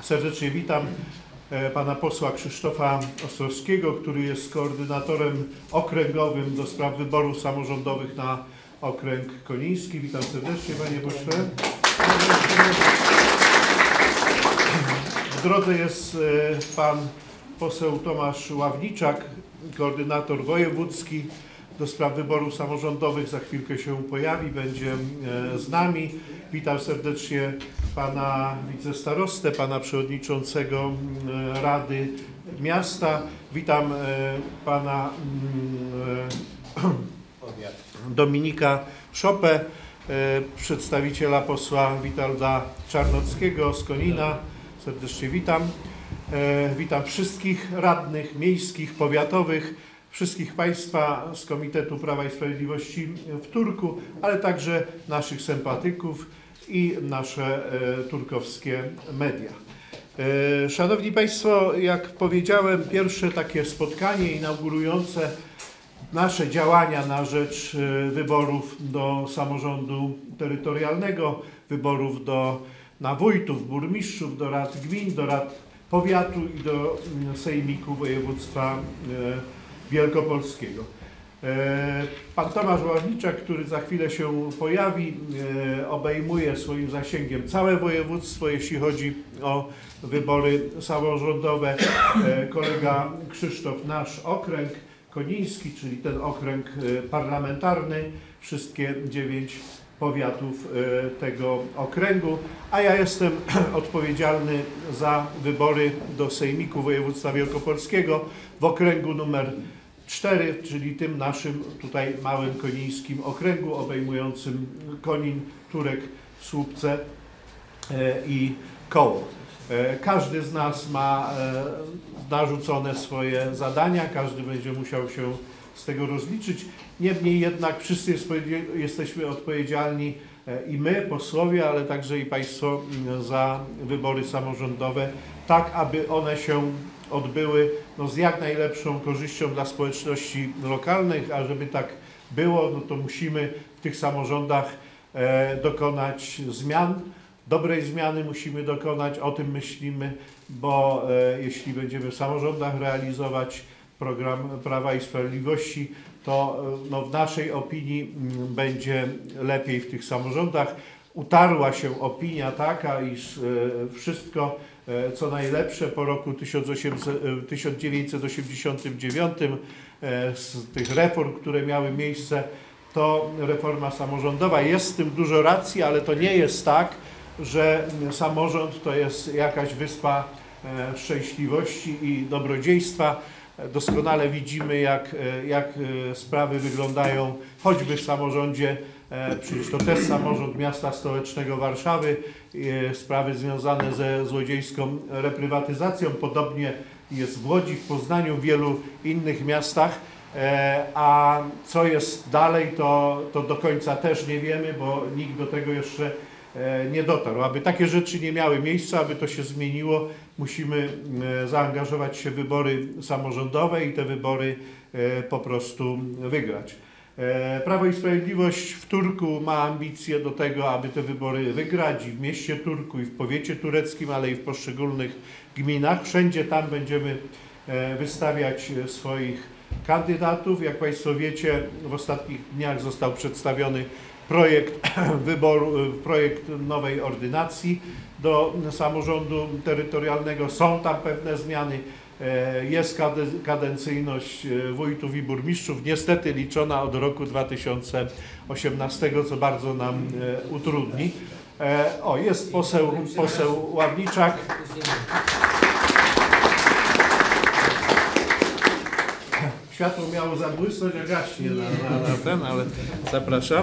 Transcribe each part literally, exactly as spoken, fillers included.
Serdecznie witam pana posła Krzysztofa Ostrowskiego, który jest koordynatorem okręgowym do spraw wyborów samorządowych na okręg koniński. Witam serdecznie, panie pośle. W drodze jest pan poseł Tomasz Ławniczak, koordynator wojewódzki do spraw wyborów samorządowych. Za chwilkę się pojawi, będzie z nami. Witam serdecznie pana wicestarostę, pana przewodniczącego Rady Miasta. Witam pana Dominika Szopę, przedstawiciela posła Witolda Czarnockiego z Konina. Serdecznie witam. Witam wszystkich radnych miejskich, powiatowych, wszystkich Państwa z Komitetu Prawa i Sprawiedliwości w Turku, ale także naszych sympatyków i nasze turkowskie media. Szanowni Państwo, jak powiedziałem, pierwsze takie spotkanie inaugurujące nasze działania na rzecz wyborów do samorządu terytorialnego, wyborów do, na wójtów, burmistrzów, do rad gmin, do rad powiatu i do sejmiku województwa wielkopolskiego. Pan Tomasz Ławniczak, który za chwilę się pojawi, obejmuje swoim zasięgiem całe województwo, jeśli chodzi o wybory samorządowe. Kolega Krzysztof nasz okręg koniński, czyli ten okręg parlamentarny, wszystkie dziewięć powiatów tego okręgu, a ja jestem odpowiedzialny za wybory do Sejmiku Województwa Wielkopolskiego w okręgu numer cztery, czyli tym naszym tutaj małym konińskim okręgu obejmującym Konin, Turek, Słupce i Koło. Każdy z nas ma narzucone swoje zadania, każdy będzie musiał się z tego rozliczyć. Niemniej jednak wszyscy jesteśmy odpowiedzialni, i my, posłowie, ale także i Państwo, za wybory samorządowe, tak aby one się odbyły no, z jak najlepszą korzyścią dla społeczności lokalnych, a żeby tak było, no to musimy w tych samorządach e, dokonać zmian. Dobrej zmiany musimy dokonać, o tym myślimy, bo e, jeśli będziemy w samorządach realizować program Prawa i Sprawiedliwości, to no, w naszej opinii m, będzie lepiej w tych samorządach. Utarła się opinia taka, iż e, wszystko e, co najlepsze po roku tysiąc dziewięćset osiemdziesiątym dziewiątym e, z tych reform, które miały miejsce, to reforma samorządowa. Jest z tym dużo racji, ale to nie jest tak, że samorząd to jest jakaś wyspa e, szczęśliwości i dobrodziejstwa. Doskonale widzimy, jak, jak sprawy wyglądają choćby w samorządzie, przecież to też samorząd miasta stołecznego Warszawy, sprawy związane ze złodziejską reprywatyzacją. Podobnie jest w Łodzi, w Poznaniu, w wielu innych miastach. A co jest dalej, to, to do końca też nie wiemy, bo nikt do tego jeszcze nie dotarł. Aby takie rzeczy nie miały miejsca, aby to się zmieniło, musimy zaangażować się w wybory samorządowe i te wybory po prostu wygrać. Prawo i Sprawiedliwość w Turku ma ambicje do tego, aby te wybory wygrać i w mieście Turku, i w powiecie tureckim, ale i w poszczególnych gminach. Wszędzie tam będziemy wystawiać swoich kandydatów. Jak Państwo wiecie, w ostatnich dniach został przedstawiony projekt wyboru, projekt nowej ordynacji do samorządu terytorialnego. Są tam pewne zmiany. Jest kadencyjność wójtów i burmistrzów, niestety liczona od roku dwa tysiące osiemnastego, co bardzo nam utrudni. O, jest poseł, poseł Ławniczak. Światło miało zabłysnąć, a gaśnie na, na, na ten, ale zapraszam.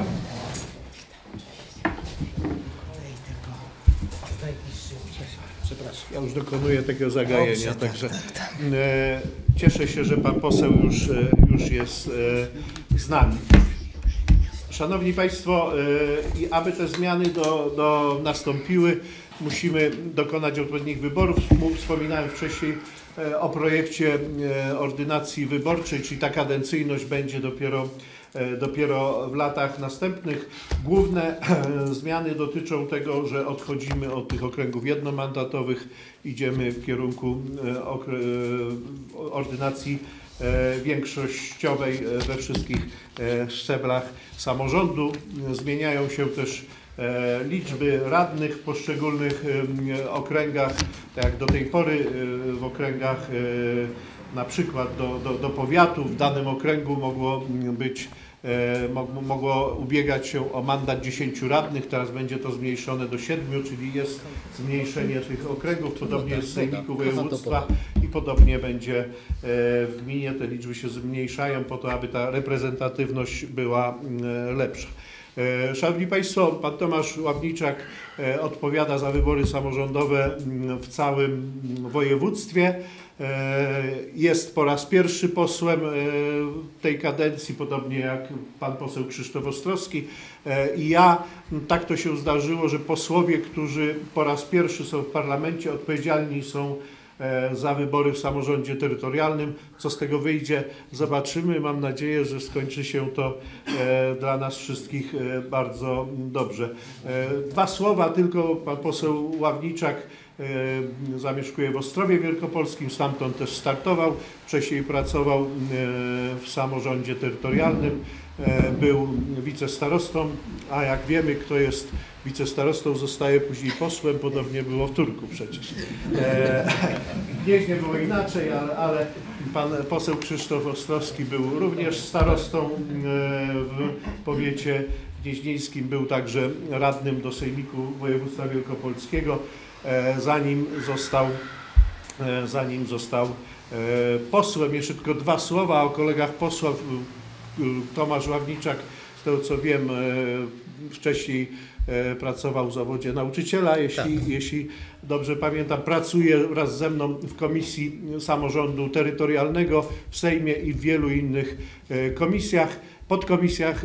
Przepraszam, ja już dokonuję tego zagajenia, Dobrze, także tak, tak, tak. E, cieszę się, że pan poseł już, e, już jest e, z nami. Szanowni Państwo, e, i aby te zmiany do, do nastąpiły, musimy dokonać odpowiednich wyborów. Wspominałem wcześniej e, o projekcie e, ordynacji wyborczej, czyli ta kadencyjność będzie dopiero dopiero w latach następnych. Główne zmiany dotyczą tego, że odchodzimy od tych okręgów jednomandatowych, idziemy w kierunku ordynacji większościowej we wszystkich szczeblach samorządu. Zmieniają się też liczby radnych w poszczególnych okręgach, tak jak do tej pory w okręgach na przykład do, do, do powiatu w danym okręgu mogło być, mogło ubiegać się o mandat dziesięciu radnych, teraz będzie to zmniejszone do siedmiu, czyli jest zmniejszenie tych okręgów, podobnie jest w sejmiku województwa i podobnie będzie w gminie, te liczby się zmniejszają po to, aby ta reprezentatywność była lepsza. Szanowni Państwo, pan Tomasz Ławniczak odpowiada za wybory samorządowe w całym województwie. Jest po raz pierwszy posłem tej kadencji, podobnie jak pan poseł Krzysztof Ostrowski. I ja, tak to się zdarzyło, że posłowie, którzy po raz pierwszy są w parlamencie, odpowiedzialni są za wybory w samorządzie terytorialnym. Co z tego wyjdzie, zobaczymy. Mam nadzieję, że skończy się to dla nas wszystkich bardzo dobrze. Dwa słowa tylko. Pan poseł Ławniczak zamieszkuje w Ostrowie Wielkopolskim, stamtąd też startował. Wcześniej pracował w samorządzie terytorialnym. Był wicestarostą, a jak wiemy, kto jest wicestarostą, zostaje później posłem, podobnie było w Turku przecież. E, w Gnieźnie było inaczej, ale, ale pan poseł Krzysztof Ostrowski był również starostą w powiecie gnieźnieńskim, był także radnym do Sejmiku Województwa Wielkopolskiego, e, zanim został, e, zanim został e, posłem. Jeszcze tylko dwa słowa o kolegach posłach. Tomasz Ławniczak, z tego co wiem, wcześniej pracował w zawodzie nauczyciela, jeśli, tak. jeśli dobrze pamiętam, pracuje wraz ze mną w Komisji Samorządu Terytorialnego w Sejmie i w wielu innych komisjach, podkomisjach.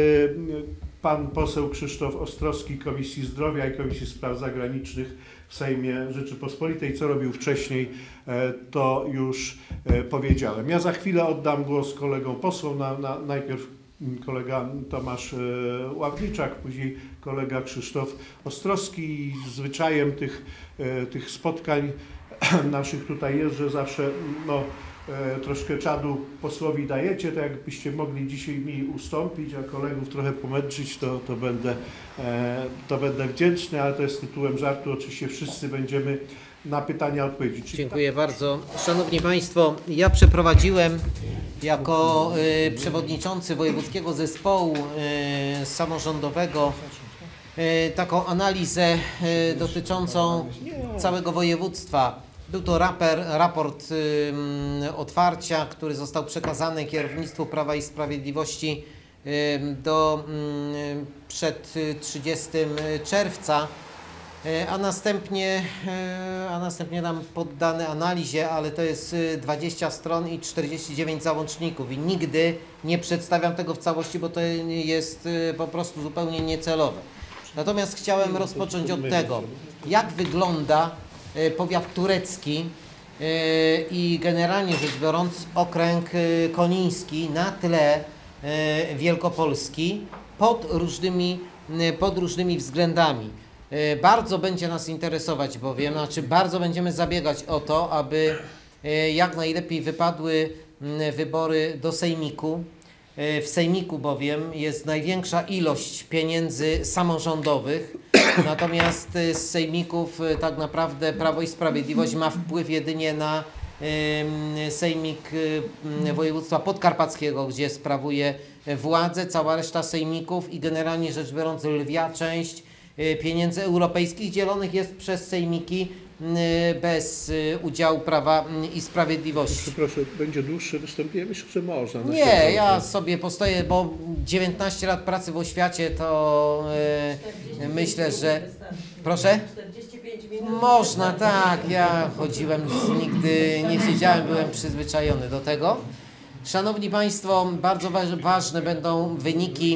Pan poseł Krzysztof Ostrowski, Komisji Zdrowia i Komisji Spraw Zagranicznych w Sejmie Rzeczypospolitej. Co robił wcześniej, to już powiedziałem. Ja za chwilę oddam głos kolegom posłom. Na, na, najpierw kolega Tomasz Ławniczak, później kolega Krzysztof Ostrowski. Zwyczajem tych, tych spotkań naszych tutaj jest, że zawsze no, troszkę czadu posłowi dajecie, tak jakbyście mogli dzisiaj mi ustąpić, a kolegów trochę pomęczyć, to, to, będę, to będę wdzięczny, ale to jest tytułem żartu. Oczywiście wszyscy będziemy na pytania odpowiedzieć. Dziękuję tak? bardzo. Szanowni Państwo, ja przeprowadziłem jako y, przewodniczący Wojewódzkiego Zespołu y, Samorządowego y, taką analizę y, dotyczącą całego województwa. Był to raper, raport y, otwarcia, który został przekazany kierownictwu Prawa i Sprawiedliwości y, do, y, przed trzydziestego czerwca, y, a następnie, y, a następnie nam poddane analizie, ale to jest dwadzieścia stron i czterdzieści dziewięć załączników i nigdy nie przedstawiam tego w całości, bo to jest y, po prostu zupełnie niecelowe. Natomiast chciałem rozpocząć od tego, jak wygląda powiat turecki i generalnie rzecz biorąc okręg koniński na tle Wielkopolski pod różnymi, pod różnymi względami. Bardzo będzie nas interesować bowiem, znaczy bardzo będziemy zabiegać o to, aby jak najlepiej wypadły wybory do Sejmiku. W Sejmiku bowiem jest największa ilość pieniędzy samorządowych, natomiast z Sejmików tak naprawdę Prawo i Sprawiedliwość ma wpływ jedynie na Sejmik Województwa Podkarpackiego, gdzie sprawuje władzę. Cała reszta sejmików i generalnie rzecz biorąc lwia część pieniędzy europejskich dzielonych jest przez sejmiki bez udziału Prawa i Sprawiedliwości. Proszę, będzie dłuższe wystąpienie? Myślę, że można. Nie, ja sobie postoję, bo dziewiętnaście lat pracy w oświacie to yy, myślę, że... Proszę? Można, tak. Ja chodziłem, nigdy nie siedziałem, byłem przyzwyczajony do tego. Szanowni Państwo, bardzo ważne będą wyniki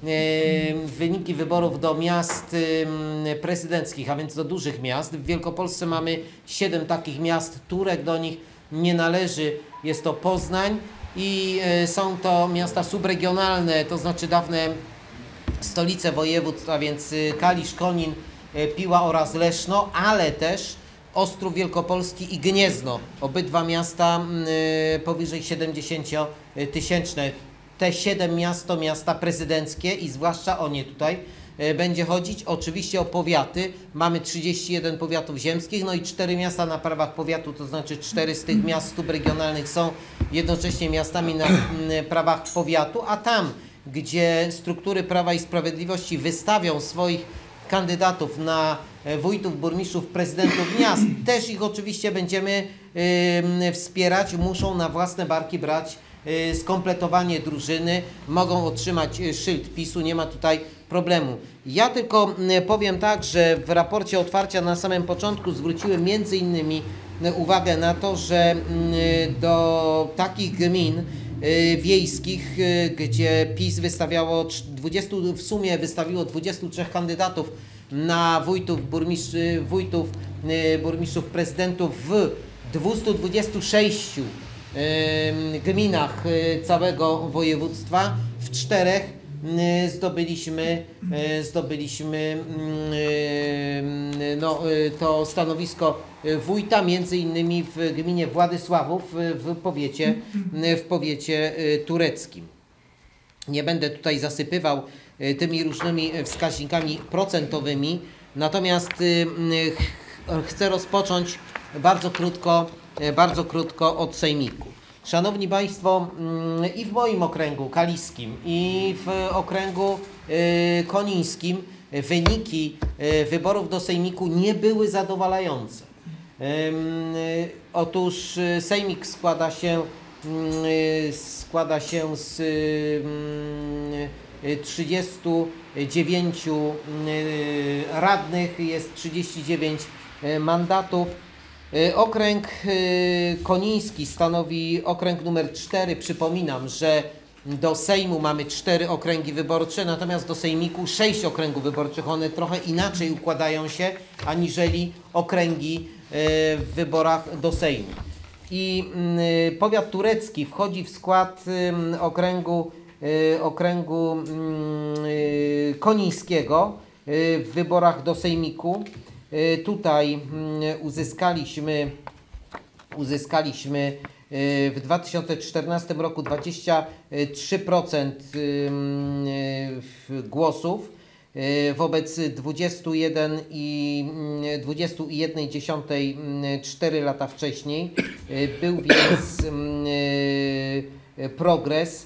wyniki wyborów do miast prezydenckich, a więc do dużych miast. W Wielkopolsce mamy siedem takich miast, Turek do nich nie należy. Jest to Poznań, i są to miasta subregionalne, to znaczy dawne stolice województw, a więc Kalisz, Konin, Piła oraz Leszno, ale też Ostrów Wielkopolski i Gniezno. Obydwa miasta powyżej siedemdziesięciotysięczne. Te siedem miast to miasta prezydenckie i zwłaszcza o nie tutaj będzie chodzić. Oczywiście o powiaty. Mamy trzydzieści jeden powiatów ziemskich, no i cztery miasta na prawach powiatu, to znaczy cztery z tych miast subregionalnych są jednocześnie miastami na prawach powiatu, a tam, gdzie struktury Prawa i Sprawiedliwości wystawią swoich kandydatów na wójtów, burmistrzów, prezydentów miast, też ich oczywiście będziemy y, wspierać, muszą na własne barki brać y, skompletowanie drużyny, mogą otrzymać szyld PiSu, nie ma tutaj problemu. Ja tylko y, powiem tak, że w raporcie otwarcia na samym początku zwróciłem między innymi y, uwagę na to, że y, do takich gmin wiejskich, gdzie PiS wystawiało dwudziestu, w sumie wystawiło dwudziestu trzech kandydatów na wójtów, burmistrzów, wójtów, burmistrzów, prezydentów w dwustu dwudziestu sześciu gminach całego województwa, w czterech zdobyliśmy, zdobyliśmy no, to stanowisko wójta, między innymi w gminie Władysławów w powiecie, w powiecie tureckim. Nie będę tutaj zasypywał tymi różnymi wskaźnikami procentowymi, natomiast chcę rozpocząć bardzo krótko, bardzo krótko od sejmiku. Szanowni Państwo, i w moim okręgu kaliskim, i w okręgu konińskim wyniki wyborów do sejmiku nie były zadowalające. Otóż sejmik składa się, składa się z trzydziestu dziewięciu radnych, jest trzydzieści dziewięć mandatów. Okręg koniński stanowi okręg numer cztery. Przypominam, że do Sejmu mamy cztery okręgi wyborcze, natomiast do Sejmiku sześć okręgów wyborczych. One trochę inaczej układają się aniżeli okręgi w wyborach do Sejmu. I powiat turecki wchodzi w skład okręgu, okręgu konińskiego w wyborach do Sejmiku. Tutaj uzyskaliśmy, uzyskaliśmy w dwa tysiące czternastym roku dwadzieścia trzy procent głosów wobec dwudziestu jeden przecinek jeden cztery lata wcześniej. Był więc progres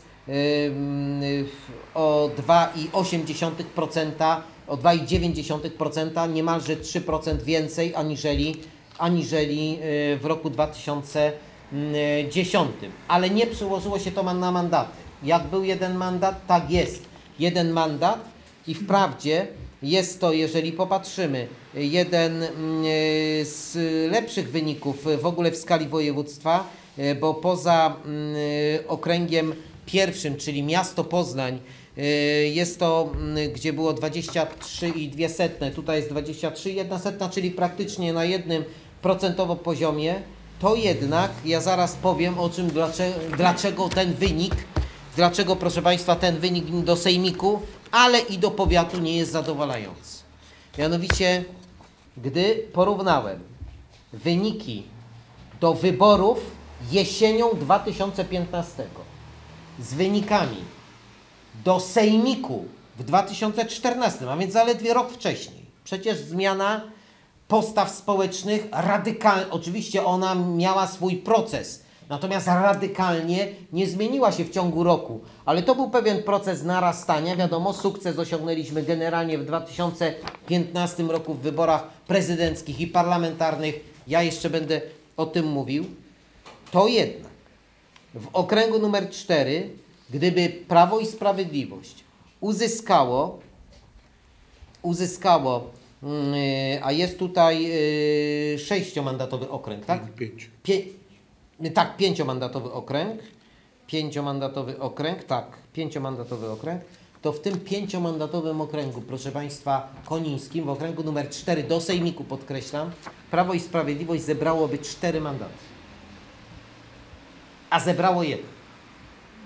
o dwa przecinek osiem procent, o dwa przecinek dziewięć procent, niemalże trzy procent więcej aniżeli, aniżeli w roku dwa tysiące dziesiątym. Ale nie przełożyło się to na mandaty. Jak był jeden mandat, tak jest jeden mandat i wprawdzie jest to, jeżeli popatrzymy, jeden z lepszych wyników w ogóle w skali województwa, bo poza okręgiem pierwszym, czyli miasto Poznań, jest to, gdzie było dwadzieścia trzy przecinek dwa, tutaj jest dwadzieścia trzy przecinek jeden, czyli praktycznie na jednym procentowym poziomie, to jednak ja zaraz powiem o czym, dlaczego, dlaczego ten wynik, dlaczego proszę Państwa ten wynik do sejmiku, ale i do powiatu nie jest zadowalający. Mianowicie, gdy porównałem wyniki do wyborów jesienią dwa tysiące piętnastego z wynikami do sejmiku w dwa tysiące czternastym, a więc zaledwie rok wcześniej. Przecież zmiana postaw społecznych radykalnie, oczywiście ona miała swój proces, natomiast radykalnie nie zmieniła się w ciągu roku, ale to był pewien proces narastania. Wiadomo, sukces osiągnęliśmy generalnie w dwa tysiące piętnastym roku w wyborach prezydenckich i parlamentarnych. Ja jeszcze będę o tym mówił. To jednak w okręgu numer cztery, gdyby Prawo i Sprawiedliwość uzyskało, uzyskało, yy, a jest tutaj yy, sześciomandatowy okręg, tak? Pięć. Pię tak, pięciomandatowy okręg, pięciomandatowy okręg, tak, pięciomandatowy okręg, to w tym pięciomandatowym okręgu, proszę Państwa, konińskim, w okręgu numer cztery do sejmiku, podkreślam, Prawo i Sprawiedliwość zebrałoby cztery mandaty, a zebrało jeden.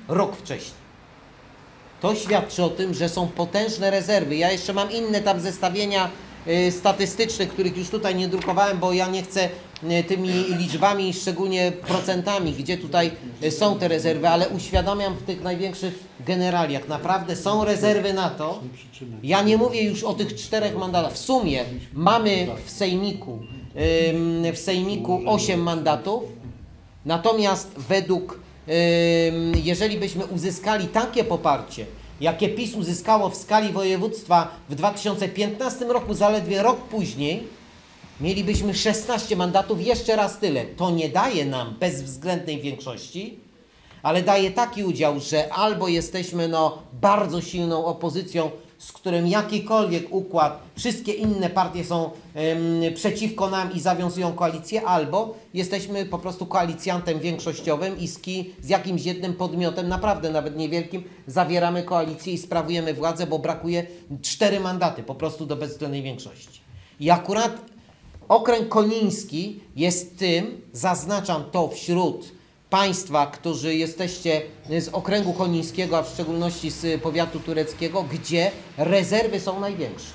rok wcześniej. To świadczy o tym, że są potężne rezerwy. Ja jeszcze mam inne tam zestawienia y, statystyczne, których już tutaj nie drukowałem, bo ja nie chcę y, tymi liczbami, szczególnie procentami, gdzie tutaj y, są te rezerwy, ale uświadamiam w tych największych generaliach. Naprawdę są rezerwy na to. Ja nie mówię już o tych czterech mandatach. W sumie mamy w Sejmiku, y, w Sejmiku osiem mandatów, natomiast według jeżeli byśmy uzyskali takie poparcie, jakie PiS uzyskało w skali województwa w dwa tysiące piętnastym roku, zaledwie rok później, mielibyśmy szesnaście mandatów, jeszcze raz tyle. To nie daje nam bezwzględnej większości, ale daje taki udział, że albo jesteśmy no, bardzo silną opozycją, z którym jakikolwiek układ, wszystkie inne partie są ym, przeciwko nam i zawiązują koalicję, albo jesteśmy po prostu koalicjantem większościowym i z, ki, z jakimś jednym podmiotem, naprawdę nawet niewielkim, zawieramy koalicję i sprawujemy władzę, bo brakuje cztery mandaty po prostu do bezwzględnej większości. I akurat okręg koniński jest tym, zaznaczam to wśród Państwa, którzy jesteście z okręgu konińskiego, a w szczególności z powiatu tureckiego, gdzie rezerwy są największe.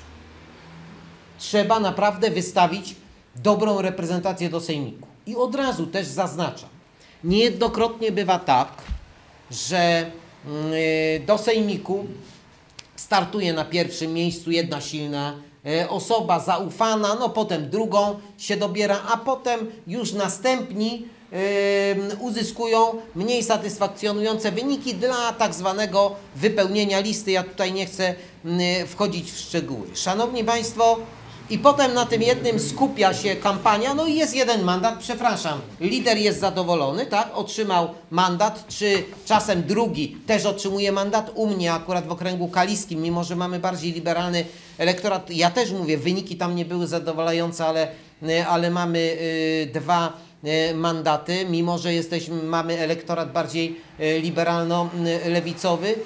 Trzeba naprawdę wystawić dobrą reprezentację do Sejmiku. I od razu też zaznaczam, niejednokrotnie bywa tak, że do Sejmiku startuje na pierwszym miejscu jedna silna osoba zaufana, no potem drugą się dobiera, a potem już następni Yy, uzyskują mniej satysfakcjonujące wyniki dla tak zwanego wypełnienia listy. Ja tutaj nie chcę yy, wchodzić w szczegóły. Szanowni Państwo, i potem na tym jednym skupia się kampania, no i jest jeden mandat, przepraszam, lider jest zadowolony, tak, otrzymał mandat, czy czasem drugi też otrzymuje mandat. U mnie akurat w okręgu kaliskim, mimo że mamy bardziej liberalny elektorat, ja też mówię, wyniki tam nie były zadowalające, ale, yy, ale mamy yy, dwa mandaty, mimo że jesteśmy, mamy elektorat bardziej liberalno-lewicowy,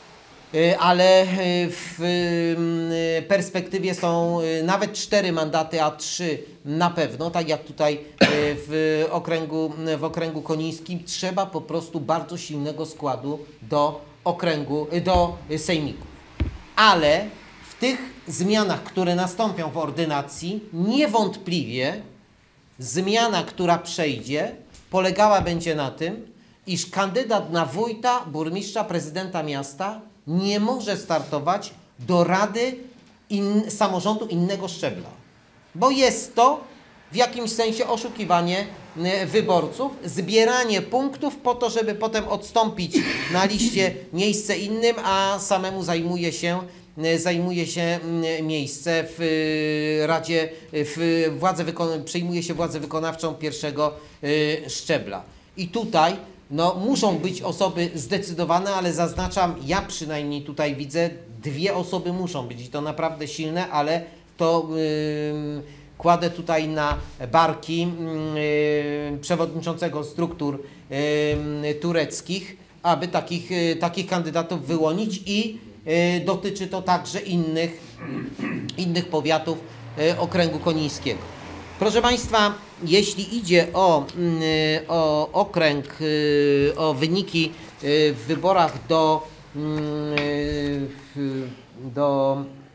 ale w perspektywie są nawet cztery mandaty, a trzy na pewno, tak jak tutaj w okręgu, w okręgu konińskim, trzeba po prostu bardzo silnego składu do okręgu, do sejmiku. Ale w tych zmianach, które nastąpią w ordynacji, niewątpliwie zmiana, która przejdzie, polegała będzie na tym, iż kandydat na wójta, burmistrza, prezydenta miasta nie może startować do rady in, samorządu innego szczebla. Bo jest to w jakimś sensie oszukiwanie wyborców, zbieranie punktów po to, żeby potem odstąpić na liście miejsce innym, a samemu zajmuje się zajmuje się miejsce w Radzie, w władzę wykon- przejmuje się władzę wykonawczą pierwszego szczebla. I tutaj no, muszą być osoby zdecydowane, ale zaznaczam, ja przynajmniej tutaj widzę, dwie osoby muszą być i to naprawdę silne, ale to yy, kładę tutaj na barki yy, przewodniczącego struktur yy, tureckich, aby takich, yy, takich kandydatów wyłonić i dotyczy to także innych, innych powiatów okręgu konińskiego. Proszę Państwa, jeśli idzie o, o okręg, o wyniki w wyborach do, do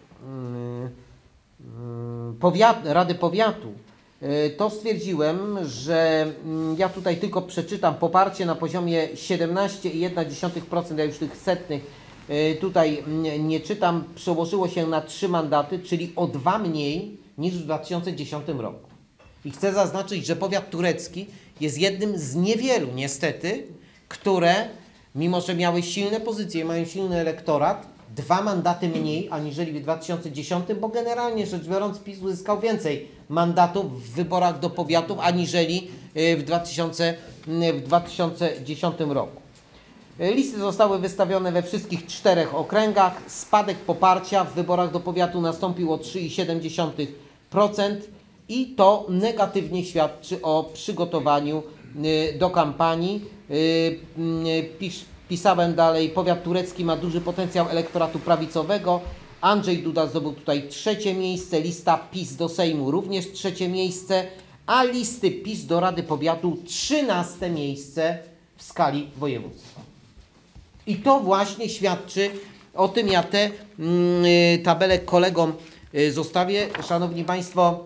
powiat, Rady Powiatu, to stwierdziłem, że ja tutaj tylko przeczytam poparcie na poziomie siedemnaście i jedna dziesiąta procent, ja już tych setnych tutaj nie czytam, przełożyło się na trzy mandaty, czyli o dwa mniej niż w dwa tysiące dziesiątym roku. I chcę zaznaczyć, że powiat turecki jest jednym z niewielu niestety, które mimo że miały silne pozycje, mają silny elektorat, dwa mandaty mniej aniżeli w dwa tysiące dziesiątym, bo generalnie rzecz biorąc PiS uzyskał więcej mandatów w wyborach do powiatów aniżeli w dwa tysiące dziesiątym roku. Listy zostały wystawione we wszystkich czterech okręgach. Spadek poparcia w wyborach do powiatu nastąpił o trzy i siedem dziesiątych procent i to negatywnie świadczy o przygotowaniu do kampanii. Pisz, pisałem dalej, powiat turecki ma duży potencjał elektoratu prawicowego. Andrzej Duda zdobył tutaj trzecie miejsce, lista PiS do Sejmu również trzecie miejsce, a listy PiS do Rady Powiatu trzynaste miejsce w skali województwa. I to właśnie świadczy o tym, ja te y, tabelę kolegom y, zostawię. Szanowni Państwo,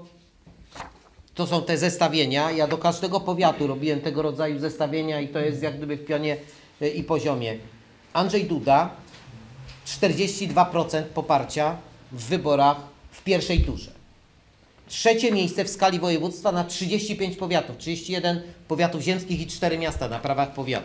to są te zestawienia. Ja do każdego powiatu robiłem tego rodzaju zestawienia i to jest jak gdyby w pionie y, i poziomie. Andrzej Duda, czterdzieści dwa procent poparcia w wyborach w pierwszej turze. Trzecie miejsce w skali województwa na trzydzieści pięć powiatów, trzydzieści jeden powiatów ziemskich i cztery miasta na prawach powiatu.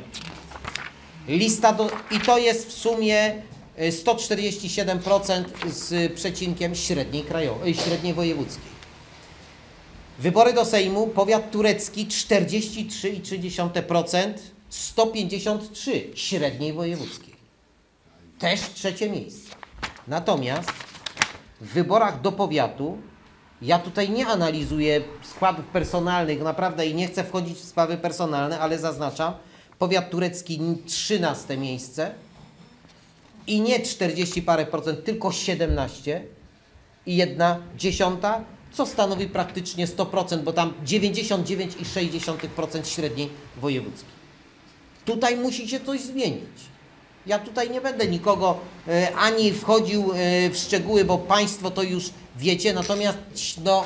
Lista do, i to jest w sumie sto czterdzieści siedem procent z przecinkiem średniej krajowej, średniej wojewódzkiej. Wybory do Sejmu, powiat turecki czterdzieści trzy przecinek trzy procent, sto pięćdziesiąt trzy średniej wojewódzkiej. Też trzecie miejsce. Natomiast w wyborach do powiatu, ja tutaj nie analizuję składów personalnych, naprawdę i nie chcę wchodzić w sprawy personalne, ale zaznaczam, powiat turecki trzynaste miejsce i nie czterdzieści parę procent, tylko siedemnaście i jedna dziesiąta, co stanowi praktycznie sto procent, bo tam dziewięćdziesiąt dziewięć przecinek sześć procent średniej wojewódzkiej. Tutaj musi się coś zmienić. Ja tutaj nie będę nikogo e, ani wchodził e, w szczegóły, bo Państwo to już wiecie, natomiast no,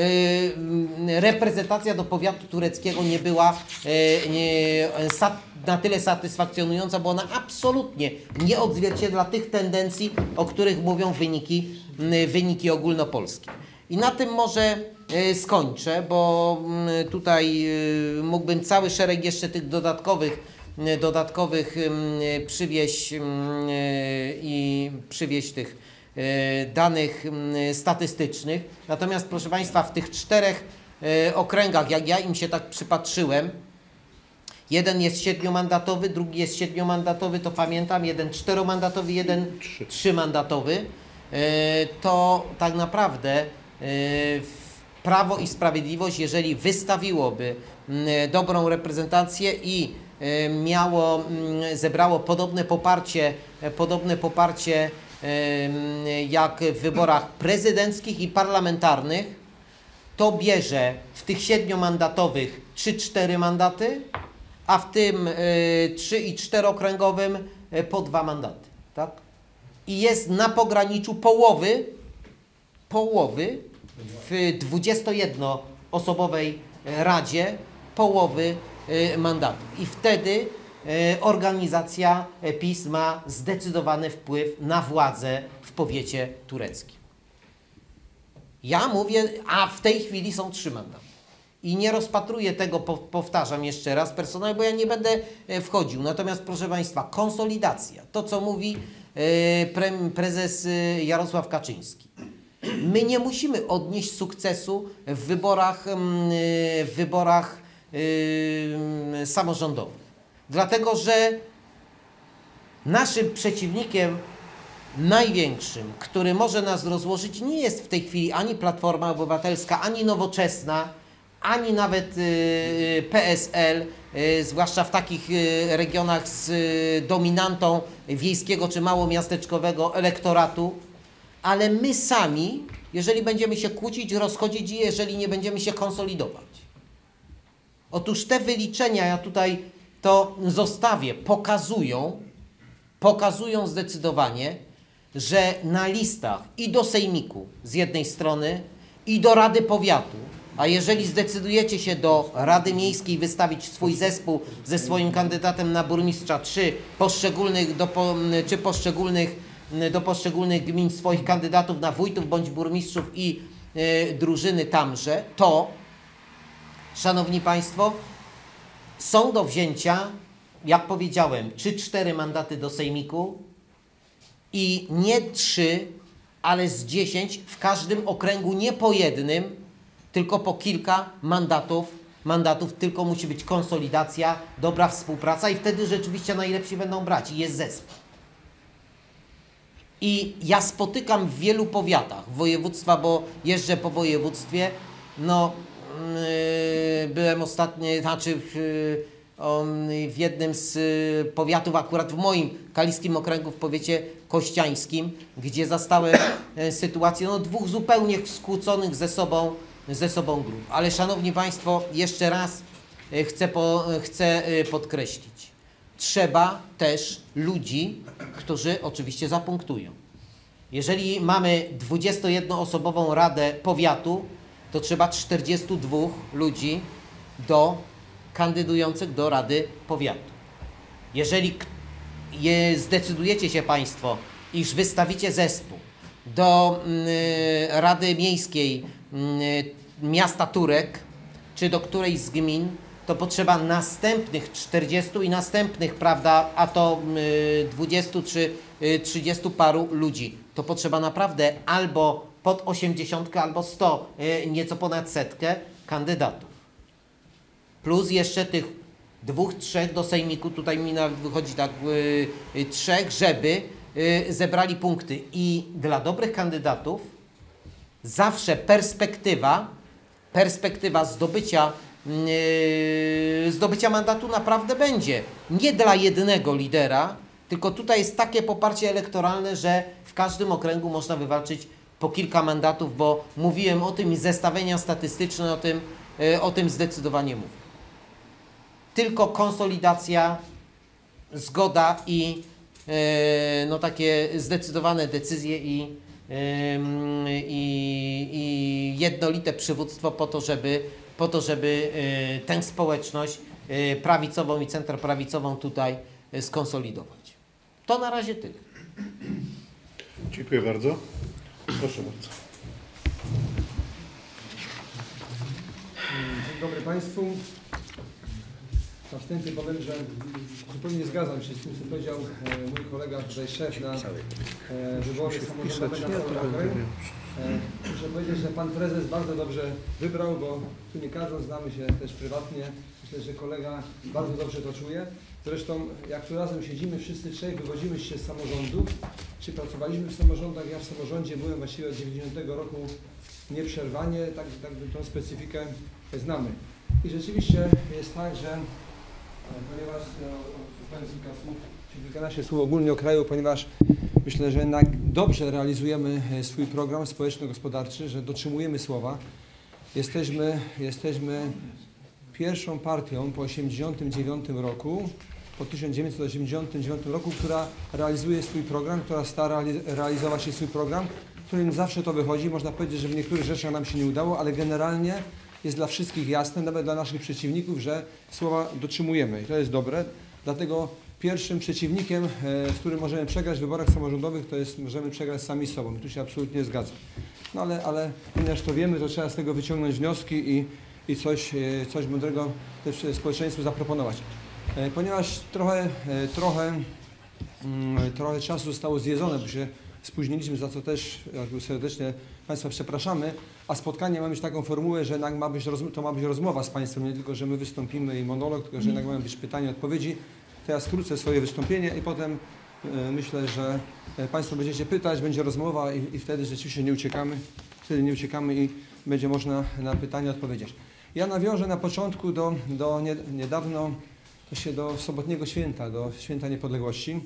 e, reprezentacja do powiatu tureckiego nie była e, nie, sat, na tyle satysfakcjonująca, bo ona absolutnie nie odzwierciedla tych tendencji, o których mówią wyniki, wyniki ogólnopolskie. I na tym może e, skończę, bo m, tutaj e, mógłbym cały szereg jeszcze tych dodatkowych dodatkowych przywieźć i przywieźć tych danych statystycznych. Natomiast proszę Państwa, w tych czterech okręgach, jak ja im się tak przypatrzyłem, jeden jest siedmiomandatowy, drugi jest siedmiomandatowy, to pamiętam, jeden czteromandatowy, jeden trzymandatowy, to tak naprawdę Prawo i Sprawiedliwość, jeżeli wystawiłoby dobrą reprezentację i miało, zebrało podobne poparcie, podobne poparcie jak w wyborach prezydenckich i parlamentarnych, to bierze w tych siedmiomandatowych trzy cztery mandaty, a w tym trzy i czterokręgowym po dwa mandaty. Tak? I jest na pograniczu połowy, połowy w dwudziestojednoosobowej radzie, połowy mandatów. I wtedy organizacja PiS ma zdecydowany wpływ na władzę w powiecie tureckim. Ja mówię, a w tej chwili są trzy mandaty. I nie rozpatruję tego, powtarzam jeszcze raz, personalnie, bo ja nie będę wchodził. Natomiast proszę Państwa, konsolidacja, to co mówi pre, prezes Jarosław Kaczyński. My nie musimy odnieść sukcesu w wyborach, w wyborach Yy, samorządowych. Dlatego, że naszym przeciwnikiem największym, który może nas rozłożyć, nie jest w tej chwili ani Platforma Obywatelska, ani Nowoczesna, ani nawet yy, P S L, yy, zwłaszcza w takich yy, regionach z yy, dominantą wiejskiego czy małomiasteczkowego elektoratu, ale my sami, jeżeli będziemy się kłócić, rozchodzić i jeżeli nie będziemy się konsolidować. Otóż te wyliczenia, ja tutaj to zostawię, pokazują, pokazują zdecydowanie, że na listach i do Sejmiku z jednej strony i do Rady Powiatu, a jeżeli zdecydujecie się do Rady Miejskiej wystawić swój zespół ze swoim kandydatem na burmistrza, czy poszczególnych do, czy poszczególnych, do poszczególnych gmin swoich kandydatów na wójtów bądź burmistrzów i y, drużyny tamże, to Szanowni Państwo, są do wzięcia, jak powiedziałem, trzy cztery mandaty do Sejmiku i nie trzy, ale z dziesięć w każdym okręgu, nie po jednym, tylko po kilka mandatów, mandatów, tylko musi być konsolidacja, dobra współpraca i wtedy rzeczywiście najlepsi będą brać i jest zespół. I ja spotykam w wielu powiatach województwa, bo jeżdżę po województwie, no byłem ostatnio, znaczy w jednym z powiatów, akurat w moim kaliskim okręgu, w powiecie kościańskim, gdzie zastałem sytuację no, dwóch zupełnie skłóconych ze sobą, ze sobą grup. Ale Szanowni Państwo, jeszcze raz chcę, po, chcę podkreślić. trzeba też ludzi, którzy oczywiście zapunktują. Jeżeli mamy dwudziestojednoosobową radę powiatu, to trzeba czterdziestu dwóch ludzi do kandydujących do Rady Powiatu. Jeżeli je zdecydujecie się Państwo, iż wystawicie zespół do y, Rady Miejskiej y, miasta Turek, czy do którejś z gmin, to potrzeba następnych czterdziestu i następnych, prawda, a to y, dwudziestu czy y, trzydziestu paru ludzi. To potrzeba naprawdę albo pod osiemdziesiątkę, albo sto, y, nieco ponad setkę kandydatów. Plus jeszcze tych dwóch, trzech do sejmiku, tutaj mi nawet wychodzi tak y, y, trzech, żeby y, zebrali punkty. I dla dobrych kandydatów zawsze perspektywa, perspektywa zdobycia, yy, zdobycia mandatu naprawdę będzie. Nie dla jednego lidera, tylko tutaj jest takie poparcie elektoralne, że w każdym okręgu można wywalczyć po kilka mandatów, bo mówiłem o tym i zestawienia statystyczne o tym, yy, o tym zdecydowanie mówię. Tylko konsolidacja, zgoda i yy, no takie zdecydowane decyzje i I, i jednolite przywództwo po to, żeby, po to, żeby tę społeczność prawicową i centroprawicową tutaj skonsolidować. To na razie tyle. Dziękuję bardzo. Proszę bardzo. Dzień dobry Państwu. Na wstępie powiem, że zupełnie zgadzam się z tym, co powiedział mój kolega, tutaj szef na wybory samorządowe na cały kraj. Muszę powiedzieć, że Pan Prezes bardzo dobrze wybrał, bo tu nie każdy, znamy się też prywatnie. Myślę, że kolega bardzo dobrze to czuje. Zresztą jak tu razem siedzimy, wszyscy trzej wywodzimy się z samorządów, czy pracowaliśmy w samorządach. Ja w samorządzie byłem właściwie od dziewięćdziesiątego roku nieprzerwanie, tak, tak tą specyfikę znamy. I rzeczywiście jest tak, że ponieważ powiem kilka słów, czy kilkanaście słów ogólnie o kraju, ponieważ myślę, że jednak dobrze realizujemy swój program społeczno-gospodarczy, że dotrzymujemy słowa. Jesteśmy, jesteśmy pierwszą partią po osiemdziesiątym dziewiątym roku, po tysiąc dziewięćset osiemdziesiątym dziewiątym roku, która realizuje swój program, która stara realizować się swój program, którym zawsze to wychodzi. Można powiedzieć, że w niektórych rzeczach nam się nie udało, ale generalnie jest dla wszystkich jasne, nawet dla naszych przeciwników, że słowa dotrzymujemy i to jest dobre. Dlatego pierwszym przeciwnikiem, z którym możemy przegrać w wyborach samorządowych, to jest, możemy przegrać sami z sobą. I tu się absolutnie zgadzam. No ale, ale ponieważ to wiemy, to trzeba z tego wyciągnąć wnioski i, i coś, coś mądrego też społeczeństwu zaproponować. Ponieważ trochę, trochę, trochę czasu zostało zjedzone, bo się spóźniliśmy, za co też serdecznie Państwa przepraszamy, a spotkanie ma mieć taką formułę, że jednak ma być, to ma być rozmowa z Państwem, nie tylko, że my wystąpimy i monolog, tylko, że jednak mają być pytania, odpowiedzi. To ja skrócę swoje wystąpienie i potem e, myślę, że Państwo będziecie pytać, będzie rozmowa i, i wtedy rzeczywiście nie uciekamy, wtedy nie uciekamy i będzie można na pytania odpowiedzieć. Ja nawiążę na początku do, do nie, niedawno, to się do sobotniego święta, do Święta Niepodległości.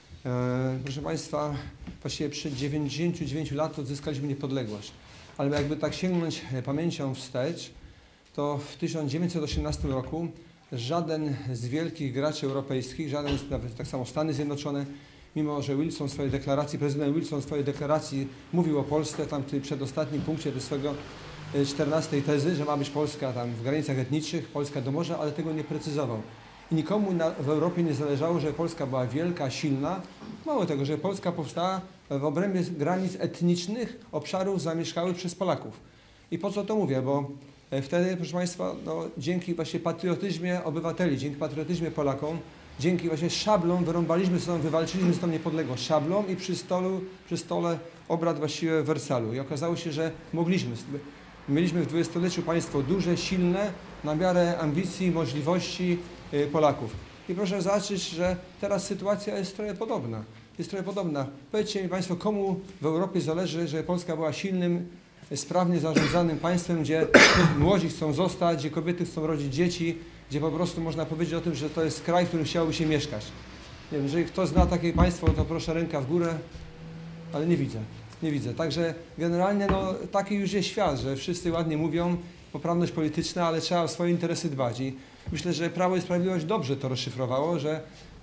E, proszę Państwa, właściwie przed dziewięćdziesięciu dziewięciu lat odzyskaliśmy niepodległość, ale jakby tak sięgnąć pamięcią wstecz, to w tysiąc dziewięćset osiemnastym roku żaden z wielkich graczy europejskich, żaden, nawet tak samo Stany Zjednoczone, mimo że Wilson w swojej deklaracji, prezydent Wilson w swojej deklaracji mówił o Polsce, tam w przedostatnim punkcie do swojego czternastej tezy, że ma być Polska tam w granicach etnicznych, Polska do morza, ale tego nie precyzował. I nikomu na, w Europie nie zależało, że Polska była wielka, silna. Mało tego, że Polska powstała w obrębie granic etnicznych obszarów zamieszkałych przez Polaków. I po co to mówię? Bo wtedy, proszę Państwa, no, dzięki właśnie patriotyzmie obywateli, dzięki patriotyzmie Polakom, dzięki właśnie szablom wyrąbaliśmy stąd, wywalczyliśmy stąd niepodległość. Szablom i przy, stolu, przy stole obrad właściwie w Wersalu. I okazało się, że mogliśmy. Mieliśmy w dwudziestoleciu państwo duże, silne, na miarę ambicji, możliwości Polaków. I proszę zobaczyć, że teraz sytuacja jest trochę podobna. Jest trochę podobna. Powiedzcie mi Państwo, komu w Europie zależy, żeby Polska była silnym, sprawnie zarządzanym państwem, gdzie młodzi chcą zostać, gdzie kobiety chcą rodzić dzieci, gdzie po prostu można powiedzieć o tym, że to jest kraj, w którym chciałoby się mieszkać. Nie wiem, jeżeli ktoś zna takie państwo, to proszę ręka w górę, ale nie widzę. Nie widzę. Także generalnie no, taki już jest świat, że wszyscy ładnie mówią, poprawność polityczna, ale trzeba o swoje interesy dbać. I myślę, że Prawo i Sprawiedliwość dobrze to rozszyfrowało, że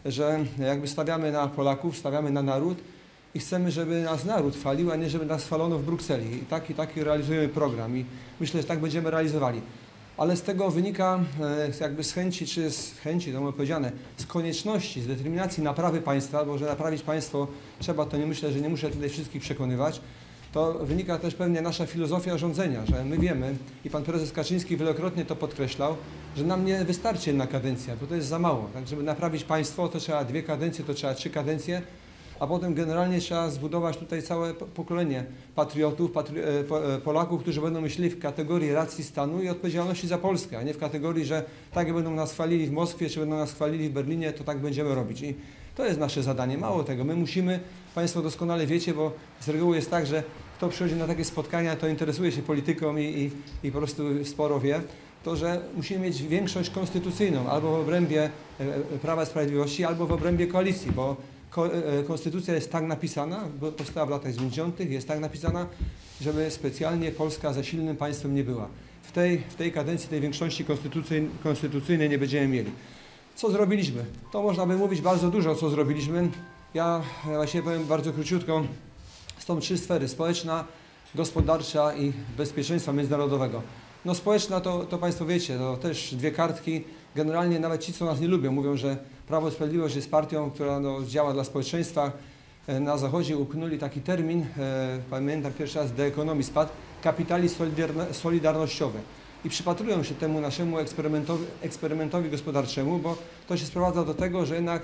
że jakby stawiamy na Polaków, stawiamy na naród i chcemy, żeby nas naród chwalił, a nie żeby nas chwalono w Brukseli. I taki, taki realizujemy program i myślę, że tak będziemy realizowali. Ale z tego wynika jakby z chęci, czy z chęci, to było powiedziane, z konieczności, z determinacji naprawy państwa, bo że naprawić państwo trzeba, to nie myślę, że nie muszę tutaj wszystkich przekonywać. To wynika też pewnie nasza filozofia rządzenia, że my wiemy i pan prezes Kaczyński wielokrotnie to podkreślał, że nam nie wystarczy jedna kadencja, bo to jest za mało. Tak, żeby naprawić państwo, to trzeba dwie kadencje, to trzeba trzy kadencje, a potem generalnie trzeba zbudować tutaj całe pokolenie patriotów, patri Polaków, którzy będą myśleli w kategorii racji stanu i odpowiedzialności za Polskę, a nie w kategorii, że tak jak będą nas chwalili w Moskwie, czy będą nas chwalili w Berlinie, to tak będziemy robić. I to jest nasze zadanie. Mało tego, my musimy, państwo doskonale wiecie, bo z reguły jest tak, że kto przychodzi na takie spotkania, to interesuje się polityką i, i, i po prostu sporo wie, to że musimy mieć większość konstytucyjną albo w obrębie Prawa i Sprawiedliwości, albo w obrębie koalicji, bo konstytucja jest tak napisana, bo powstała w latach dziewięćdziesiątych, jest tak napisana, żeby specjalnie Polska za silnym państwem nie była. W tej, w tej kadencji tej większości konstytucyjnej, konstytucyjnej nie będziemy mieli. Co zrobiliśmy? To można by mówić bardzo dużo, co zrobiliśmy. Ja właśnie powiem bardzo króciutko. Są trzy sfery: społeczna, gospodarcza i bezpieczeństwa międzynarodowego. No społeczna to, to Państwo wiecie, to też dwie kartki. Generalnie nawet ci, co nas nie lubią, mówią, że Prawo i Sprawiedliwość jest partią, która no, działa dla społeczeństwa. Na Zachodzie upchnęli taki termin, e, pamiętam pierwszy raz, The Economist padł, kapitalizm solidarnościowy. I przypatrują się temu naszemu eksperymentowi, eksperymentowi gospodarczemu, bo to się sprowadza do tego, że jednak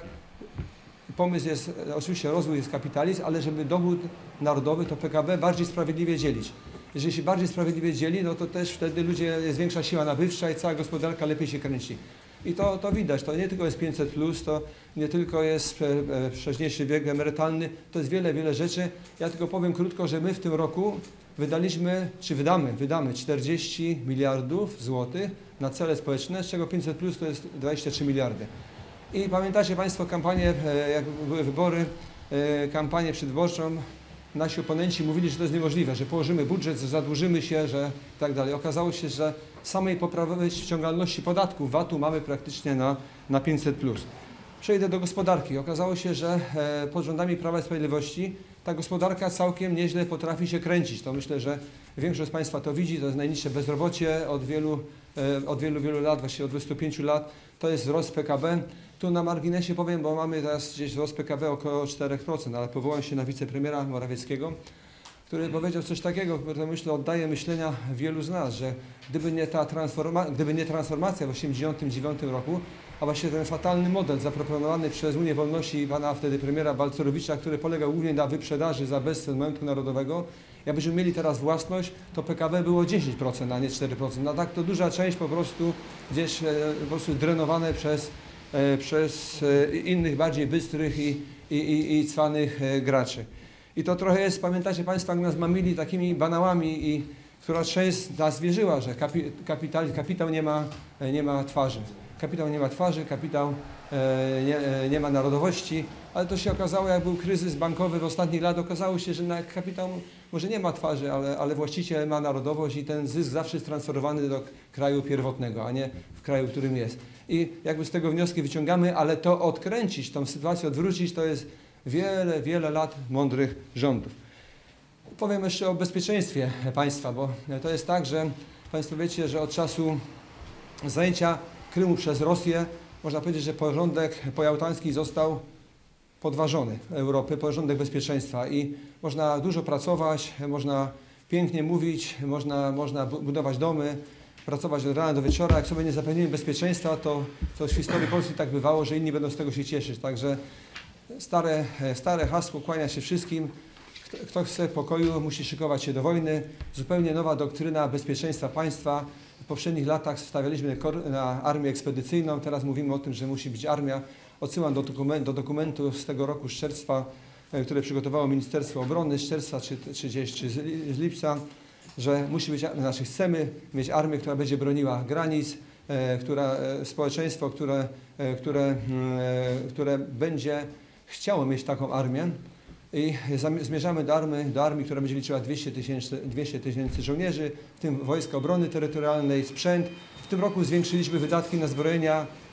pomysł jest, oczywiście rozwój jest kapitalizm, ale żeby dochód narodowy, to P K B bardziej sprawiedliwie dzielić. Jeżeli się bardziej sprawiedliwie dzieli, no to też wtedy ludzie, jest większa siła nabywcza i cała gospodarka lepiej się kręci. I to, to widać, to nie tylko jest pięćset plus, to nie tylko jest wcześniejszy wiek emerytalny, to jest wiele, wiele rzeczy. Ja tylko powiem krótko, że my w tym roku wydaliśmy, czy wydamy, wydamy czterdzieści miliardów złotych na cele społeczne, z czego pięćset plus to jest dwadzieścia trzy miliardy. I pamiętacie Państwo kampanię, jak były wybory, kampanię przedwyborczą, nasi oponenci mówili, że to jest niemożliwe, że położymy budżet, że zadłużymy się, że i tak dalej. Okazało się, że samej poprawy ściągalności podatków V A T-u mamy praktycznie na, na pięćset plus. Przejdę do gospodarki. Okazało się, że e, pod rządami Prawa i Sprawiedliwości ta gospodarka całkiem nieźle potrafi się kręcić. To myślę, że większość z Państwa to widzi. To jest najniższe bezrobocie od wielu, e, od wielu, wielu lat, właściwie od dwudziestu pięciu lat. To jest wzrost P K B. Tu na marginesie powiem, bo mamy teraz gdzieś wzrost P K B około czterech procent, ale powołam się na wicepremiera Morawieckiego, który powiedział coś takiego, które myślę oddaje myślenia wielu z nas, że gdyby nie ta transforma gdyby nie transformacja w osiemdziesiątym dziewiątym roku, a właśnie ten fatalny model zaproponowany przez Unię Wolności i pana wtedy premiera Balcerowicza, który polegał głównie na wyprzedaży za bezcen majątku narodowego, jakbyśmy mieli teraz własność, to P K B było dziesięć procent, a nie cztery procent. No tak to duża część po prostu gdzieś po prostu drenowane przez, przez innych bardziej bystrych i, i, i, i cwanych graczy. I to trochę jest, pamiętacie Państwo, jak nas mamili takimi banałami, i, która część nas wierzyła, że kapi, kapital, kapitał nie ma, nie ma twarzy. Kapitał nie ma twarzy, kapitał e, nie, e, nie ma narodowości, ale to się okazało, jak był kryzys bankowy w ostatnich latach, okazało się, że na kapitał może nie ma twarzy, ale, ale właściciel ma narodowość i ten zysk zawsze jest transferowany do kraju pierwotnego, a nie w kraju, w którym jest. I jakby z tego wnioski wyciągamy, ale to odkręcić, tą sytuację odwrócić, to jest wiele, wiele lat mądrych rządów. Powiem jeszcze o bezpieczeństwie państwa, bo to jest tak, że Państwo wiecie, że od czasu zajęcia Krymu przez Rosję można powiedzieć, że porządek pojałtański został podważony Europy, porządek bezpieczeństwa, i można dużo pracować, można pięknie mówić, można, można budować domy, pracować od rana do wieczora. Jak sobie nie zapewnimy bezpieczeństwa, to, to w historii Polski tak bywało, że inni będą z tego się cieszyć. Także stare, stare hasło kłania się wszystkim. Kto, kto chce pokoju, musi szykować się do wojny. Zupełnie nowa doktryna bezpieczeństwa państwa. W poprzednich latach stawialiśmy na armię ekspedycyjną, teraz mówimy o tym, że musi być armia. Odsyłam do dokumentu, do dokumentu z tego roku, z czerwca, które przygotowało Ministerstwo Obrony, z czerwca czy, czy gdzieś czy z lipca, że musi być, znaczy chcemy mieć armię, która będzie broniła granic, e, która, e, społeczeństwo, które, e, które, e, które będzie chciało mieć taką armię. I zmierzamy do armii, do armii, która będzie liczyła dwieście tysięcy żołnierzy, w tym Wojska Obrony Terytorialnej, sprzęt. W tym roku zwiększyliśmy wydatki na zbrojenia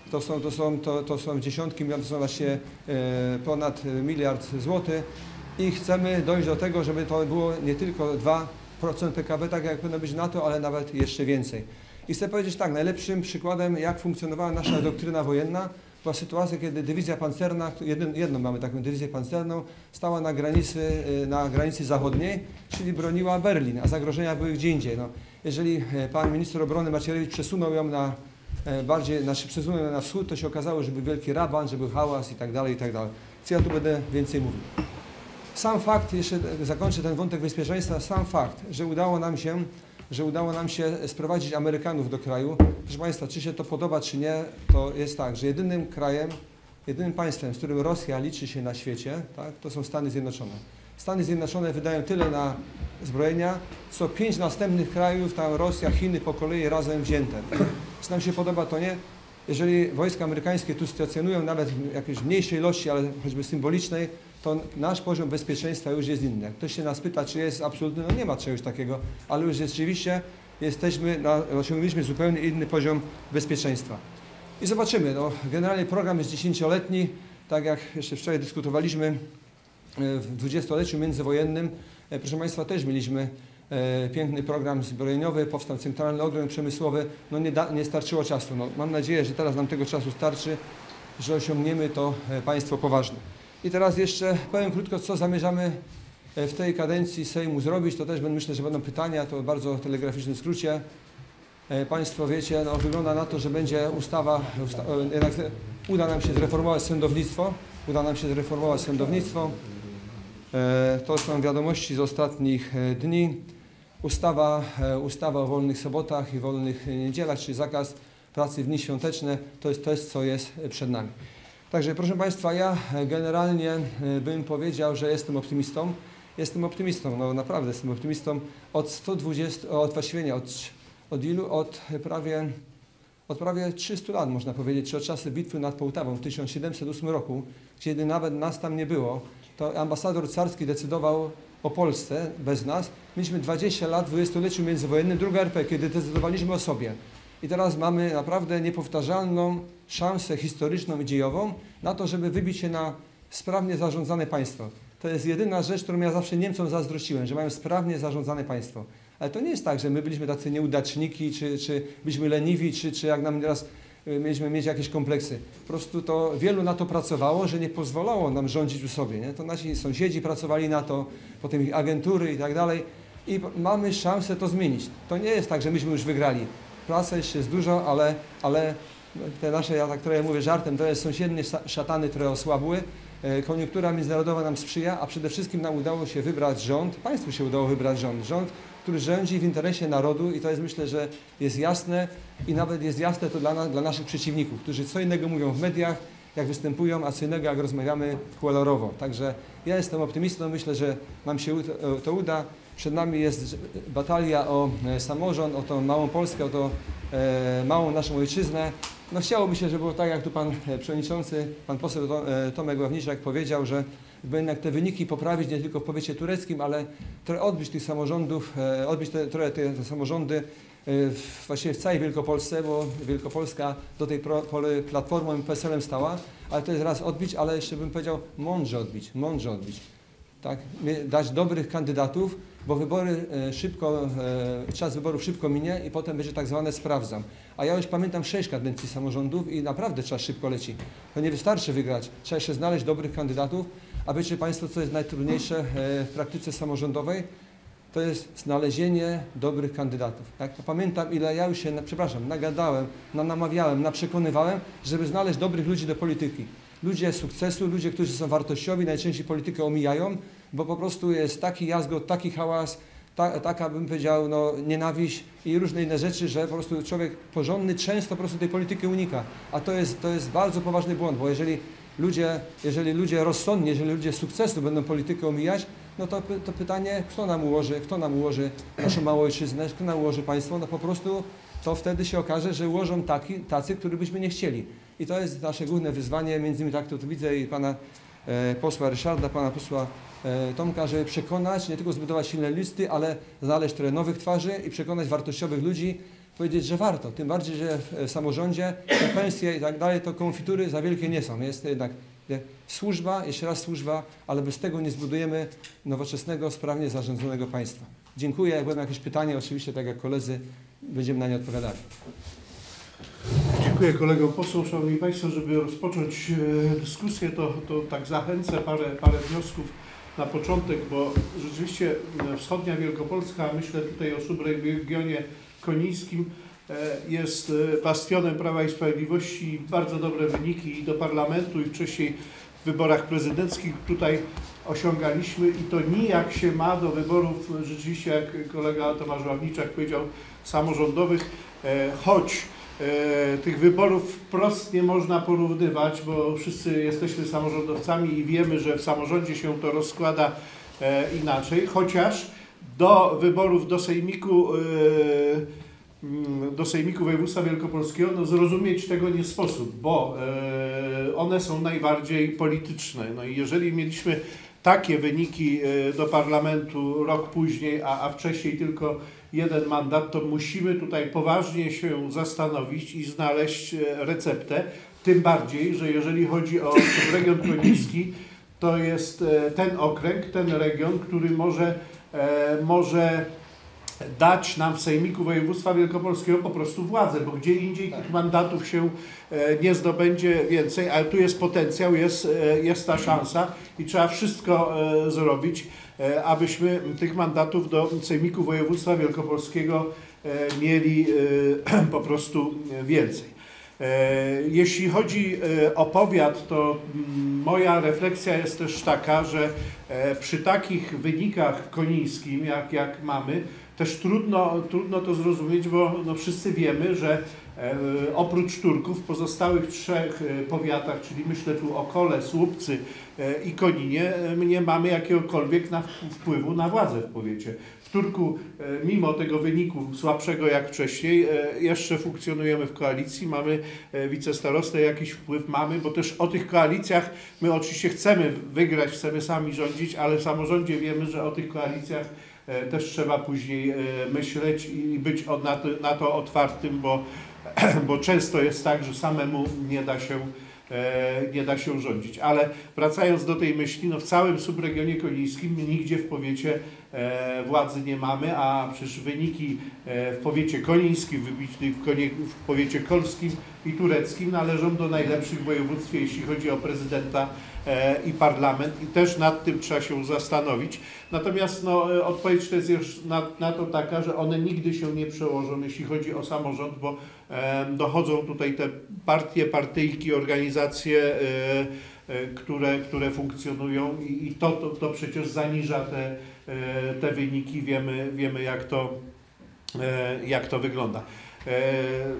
to są, to są, to, to są dziesiątki milionów, to są właśnie e, ponad miliard złotych i chcemy dojść do tego, żeby to było nie tylko dwa procent P K B, tak jak powinno być NATO, ale nawet jeszcze więcej. I chcę powiedzieć tak, najlepszym przykładem, jak funkcjonowała nasza doktryna wojenna, była sytuacja, kiedy dywizja pancerna, jedną, jedną mamy taką dywizję pancerną, stała na granicy, na granicy zachodniej, czyli broniła Berlin, a zagrożenia były gdzie indziej. No, jeżeli pan minister obrony Macierewicz przesunął ją na bardziej, znaczy przesunął ją na wschód, to się okazało, że był wielki raban, że był hałas i tak dalej, i tak dalej. Co ja tu będę więcej mówił. Sam fakt, jeszcze zakończę ten wątek bezpieczeństwa, sam fakt, że udało nam się że udało nam się sprowadzić Amerykanów do kraju. Proszę Państwa, czy się to podoba, czy nie, to jest tak, że jedynym krajem, jedynym państwem, z którym Rosja liczy się na świecie, tak, to są Stany Zjednoczone. Stany Zjednoczone wydają tyle na zbrojenia, co pięć następnych krajów, tam Rosja, Chiny po kolei razem wzięte. Czy nam się podoba, to nie. Jeżeli wojska amerykańskie tu stacjonują nawet w jakiejś mniejszej ilości, ale choćby symbolicznej, to nasz poziom bezpieczeństwa już jest inny. Jak ktoś się nas pyta, czy jest absolutny, no nie ma czegoś takiego, ale już rzeczywiście jesteśmy, na, osiągnęliśmy zupełnie inny poziom bezpieczeństwa. I zobaczymy, no, generalnie program jest dziesięcioletni, tak jak jeszcze wczoraj dyskutowaliśmy w dwudziestoleciu międzywojennym, proszę Państwa, też mieliśmy e, piękny program zbrojeniowy, powstał Centralny Okręg Przemysłowy, no nie, da, nie starczyło czasu. No, mam nadzieję, że teraz nam tego czasu starczy, że osiągniemy to e, państwo poważne. I teraz jeszcze powiem krótko, co zamierzamy w tej kadencji Sejmu zrobić. To też myślę, że będą pytania, to w bardzo telegraficznym skrócie. Państwo wiecie, no, wygląda na to, że będzie ustawa, usta jednak uda nam się zreformować sądownictwo. Uda nam się zreformować sądownictwo. To są wiadomości z ostatnich dni. Ustawa, ustawa o wolnych sobotach i wolnych niedzielach, czyli zakaz pracy w dni świąteczne, to jest to, co jest przed nami. Także proszę Państwa, ja generalnie bym powiedział, że jestem optymistą. Jestem optymistą, no naprawdę jestem optymistą od stu dwudziestu, od właściwie nie, od, od ilu? Od prawie, od prawie trzystu lat można powiedzieć, czy od czasu bitwy nad Połtawą w tysiąc siedemset ósmym roku, kiedy nawet nas tam nie było, to ambasador carski decydował o Polsce bez nas. Mieliśmy dwadzieścia lat w dwudziestoleciu międzywojennym, druga R P, kiedy decydowaliśmy o sobie. I teraz mamy naprawdę niepowtarzalną szansę historyczną i dziejową na to, żeby wybić się na sprawnie zarządzane państwo. To jest jedyna rzecz, którą ja zawsze Niemcom zazdrościłem, że mają sprawnie zarządzane państwo. Ale to nie jest tak, że my byliśmy tacy nieudaczniki, czy, czy byliśmy leniwi, czy, czy jak nam teraz mieliśmy mieć jakieś kompleksy. Po prostu to wielu na to pracowało, że nie pozwalało nam rządzić u sobie. Nie? To nasi sąsiedzi pracowali na to, potem ich agentury i tak dalej. I mamy szansę to zmienić. To nie jest tak, że myśmy już wygrali. Pracy jeszcze jest dużo, ale, ale te nasze, ja tak trochę mówię żartem, to jest sąsiednie szatany, które osłabły. Koniunktura międzynarodowa nam sprzyja, a przede wszystkim nam udało się wybrać rząd, państwu się udało wybrać rząd, rząd, który rządzi w interesie narodu i to jest, myślę, że jest jasne i nawet jest jasne to dla, nas, dla naszych przeciwników, którzy co innego mówią w mediach, jak występują, a co innego jak rozmawiamy kolorowo. Także ja jestem optymistą, myślę, że nam się to uda. Przed nami jest batalia o samorząd, o tą małą Polskę, o tą e, małą naszą ojczyznę. No chciałoby się, żeby było tak, jak tu pan przewodniczący, pan poseł Tomek Ławniczak powiedział, że by jednak te wyniki poprawić nie tylko w powiecie tureckim, ale trochę odbić tych samorządów, e, odbić te, trochę te, te samorządy e, w, właściwie w całej Wielkopolsce, bo Wielkopolska do tej pory Platformą i P S L-em stała, ale to jest raz odbić, ale jeszcze bym powiedział mądrze odbić, mądrze odbić. Tak, dać dobrych kandydatów, bo wybory e, szybko, e, czas wyborów szybko minie i potem będzie tak zwane sprawdzam. A ja już pamiętam sześć kadencji samorządów i naprawdę czas szybko leci. To nie wystarczy wygrać, trzeba jeszcze znaleźć dobrych kandydatów, a wiecie Państwo, co jest najtrudniejsze e, w praktyce samorządowej? To jest znalezienie dobrych kandydatów. Tak? Pamiętam, ile ja już się, przepraszam, nagadałem, namawiałem, naprzekonywałem, żeby znaleźć dobrych ludzi do polityki. Ludzie sukcesu, ludzie, którzy są wartościowi, najczęściej politykę omijają, bo po prostu jest taki jazgot, taki hałas, ta, taka bym powiedział, no, nienawiść i różne inne rzeczy, że po prostu człowiek porządny często po prostu tej polityki unika. A to jest, to jest bardzo poważny błąd, bo jeżeli ludzie, jeżeli ludzie rozsądni, jeżeli ludzie sukcesu będą politykę omijać, no to, to pytanie, kto nam ułoży, kto nam ułoży naszą małą ojczyznę, kto nam ułoży państwo, no po prostu to wtedy się okaże, że ułożą taki, tacy, których byśmy nie chcieli. I to jest nasze główne wyzwanie, między innymi tak to tu widzę i pana e, posła Ryszarda, pana posła e, Tomka, żeby przekonać, nie tylko zbudować silne listy, ale znaleźć trochę nowych twarzy i przekonać wartościowych ludzi, powiedzieć, że warto. Tym bardziej, że w samorządzie te pensje i tak dalej, to konfitury za wielkie nie są. Jest jednak służba, jeszcze raz służba, ale bez tego nie zbudujemy nowoczesnego, sprawnie zarządzonego państwa. Dziękuję. Jak będą jakieś pytania, oczywiście, tak jak koledzy, będziemy na nie odpowiadali. Dziękuję kolegom posłom. Szanowni Państwo, żeby rozpocząć dyskusję, to, to tak zachęcę parę, parę wniosków na początek, bo rzeczywiście wschodnia Wielkopolska, myślę tutaj o subregionie konińskim, jest bastionem Prawa i Sprawiedliwości. Bardzo dobre wyniki i do parlamentu, i wcześniej w wyborach prezydenckich tutaj osiągaliśmy i to nijak się ma do wyborów, rzeczywiście jak kolega Tomasz Ławniczak powiedział, samorządowych, choć tych wyborów wprost nie można porównywać, bo wszyscy jesteśmy samorządowcami i wiemy, że w samorządzie się to rozkłada inaczej, chociaż do wyborów do Sejmiku, do Sejmiku Województwa Wielkopolskiego no zrozumieć tego nie sposób, bo one są najbardziej polityczne. No i jeżeli mieliśmy takie wyniki do parlamentu rok później, a, a wcześniej tylko jeden mandat, to musimy tutaj poważnie się zastanowić i znaleźć receptę. Tym bardziej, że jeżeli chodzi o region koniński, to jest ten okręg, ten region, który może, może dać nam w Sejmiku Województwa Wielkopolskiego po prostu władzę, bo gdzie indziej tych mandatów się nie zdobędzie więcej, ale tu jest potencjał, jest, jest ta szansa i trzeba wszystko zrobić, abyśmy tych mandatów do Sejmiku Województwa Wielkopolskiego mieli po prostu więcej. Jeśli chodzi o powiat, to moja refleksja jest też taka, że przy takich wynikach w Konińskim, jak, jak mamy, też trudno, trudno to zrozumieć, bo no wszyscy wiemy, że e, oprócz Turków w pozostałych trzech powiatach, czyli myślę tu o Kole, Słupcy e, i Koninie, e, nie mamy jakiegokolwiek na, wpływu na władzę w powiecie. W Turku, e, mimo tego wyniku słabszego jak wcześniej, e, jeszcze funkcjonujemy w koalicji, mamy e, wicestarostę, jakiś wpływ mamy, bo też o tych koalicjach my oczywiście chcemy wygrać, chcemy sami rządzić, ale w samorządzie wiemy, że o tych koalicjach też trzeba później myśleć i być na to, na to otwartym, bo, bo często jest tak, że samemu nie da się, nie da się rządzić. Ale wracając do tej myśli, no w całym subregionie konińskim nigdzie w powiecie władzy nie mamy, a przecież wyniki w powiecie konińskim, wybitnych w, konie, w powiecie kolskim i tureckim należą do najlepszych w województwie, jeśli chodzi o prezydenta i parlament, i też nad tym trzeba się zastanowić. Natomiast no, odpowiedź to jest już na, na to taka, że one nigdy się nie przełożą, jeśli chodzi o samorząd, bo e, dochodzą tutaj te partie, partyjki, organizacje, e, e, które, które funkcjonują i, i to, to, to przecież zaniża te, e, te wyniki. Wiemy, wiemy jak, to, e, jak to wygląda. E,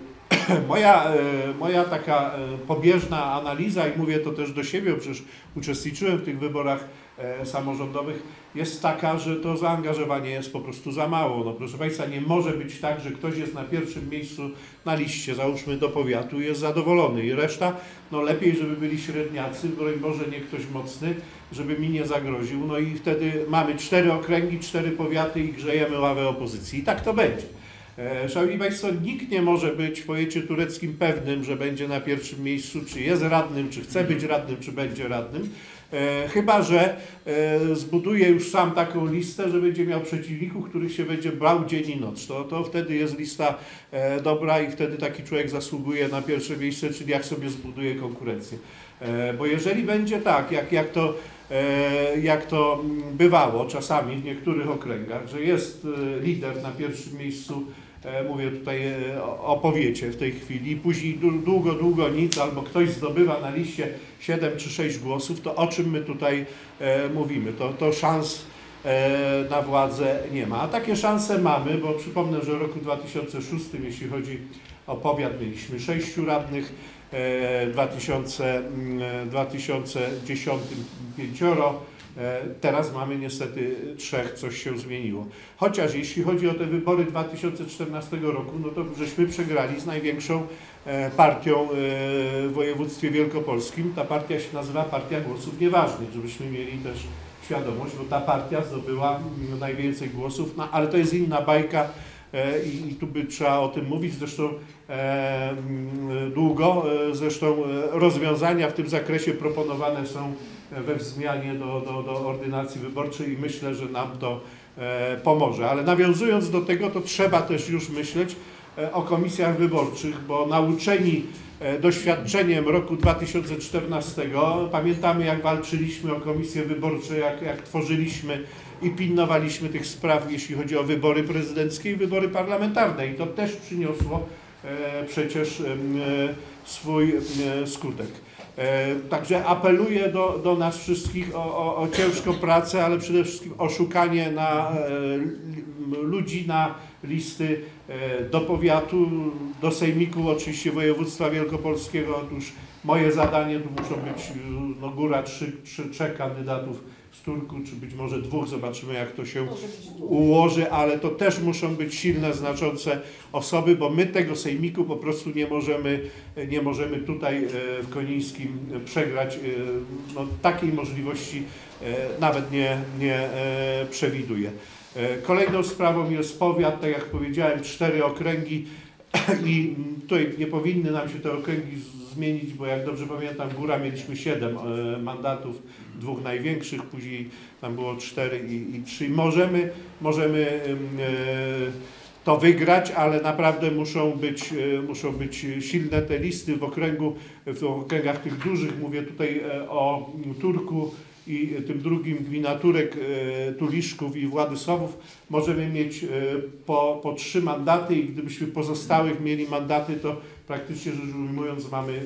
Moja, moja taka pobieżna analiza, i mówię to też do siebie, przecież uczestniczyłem w tych wyborach samorządowych, jest taka, że to zaangażowanie jest po prostu za mało. No, proszę Państwa, nie może być tak, że ktoś jest na pierwszym miejscu na liście, załóżmy do powiatu, i jest zadowolony i reszta, no lepiej, żeby byli średniacy, broń Boże nie ktoś mocny, żeby mi nie zagroził. No i wtedy mamy cztery okręgi, cztery powiaty i grzejemy ławę opozycji. I tak to będzie. Szanowni Państwo, nikt nie może być w powiecie tureckim pewnym, że będzie na pierwszym miejscu, czy jest radnym, czy chce być radnym, czy będzie radnym, e, chyba że e, zbuduje już sam taką listę, że będzie miał przeciwników, których się będzie brał dzień i noc. To, to wtedy jest lista e, dobra i wtedy taki człowiek zasługuje na pierwsze miejsce, czyli jak sobie zbuduje konkurencję. E, bo jeżeli będzie tak, jak, jak to jak to bywało czasami w niektórych okręgach, że jest lider na pierwszym miejscu, mówię tutaj o powiecie w tej chwili, później długo, długo nic, albo ktoś zdobywa na liście siedem czy sześć głosów, to o czym my tutaj mówimy? To, to szans na władzę nie ma. A takie szanse mamy, bo przypomnę, że w roku dwa tysiące szóstym, jeśli chodzi o powiat, mieliśmy sześciu radnych, w dwa tysiące dziesiątym pięcioro, teraz mamy niestety trzech, coś się zmieniło. Chociaż jeśli chodzi o te wybory dwa tysiące czternastego roku, no to żeśmy przegrali z największą partią w województwie wielkopolskim. Ta partia się nazywa Partia Głosów Nieważnych, żebyśmy mieli też świadomość, bo ta partia zdobyła najwięcej głosów, no, ale to jest inna bajka, i, i tu by trzeba o tym mówić, zresztą e, długo, zresztą rozwiązania w tym zakresie proponowane są we wzmianie do, do, do ordynacji wyborczej i myślę, że nam to e, pomoże. Ale nawiązując do tego, to trzeba też już myśleć e, o komisjach wyborczych, bo nauczeni e, doświadczeniem roku dwa tysiące czternastego, pamiętamy jak walczyliśmy o komisje wyborcze, jak, jak tworzyliśmy i pilnowaliśmy tych spraw, jeśli chodzi o wybory prezydenckie i wybory parlamentarne i to też przyniosło e, przecież e, swój e, skutek. E, także apeluję do, do nas wszystkich o, o, o ciężką pracę, ale przede wszystkim o szukanie na, e, ludzi na listy e, do powiatu, do sejmiku, oczywiście województwa wielkopolskiego. Otóż moje zadanie, tu muszą być no, góra trzy, trzy, trzech kandydatów z Turku, czy być może dwóch, zobaczymy jak to się ułoży, ale to też muszą być silne, znaczące osoby, bo my tego sejmiku po prostu nie możemy, nie możemy tutaj w Konińskim przegrać. No, takiej możliwości nawet nie, nie przewiduję. Kolejną sprawą jest powiat, tak jak powiedziałem, cztery okręgi i tutaj nie powinny nam się te okręgi zmienić, bo jak dobrze pamiętam, góra mieliśmy siedem mandatów, dwóch największych, później tam było cztery i, i trzy. Możemy, możemy to wygrać, ale naprawdę muszą być, muszą być silne te listy w okręgu, w okręgach tych dużych, mówię tutaj o Turku i tym drugim gmina Turek, Tuliszków i Władysławów, możemy mieć po, po trzy mandaty i gdybyśmy pozostałych mieli mandaty, to praktycznie rzecz ujmując mamy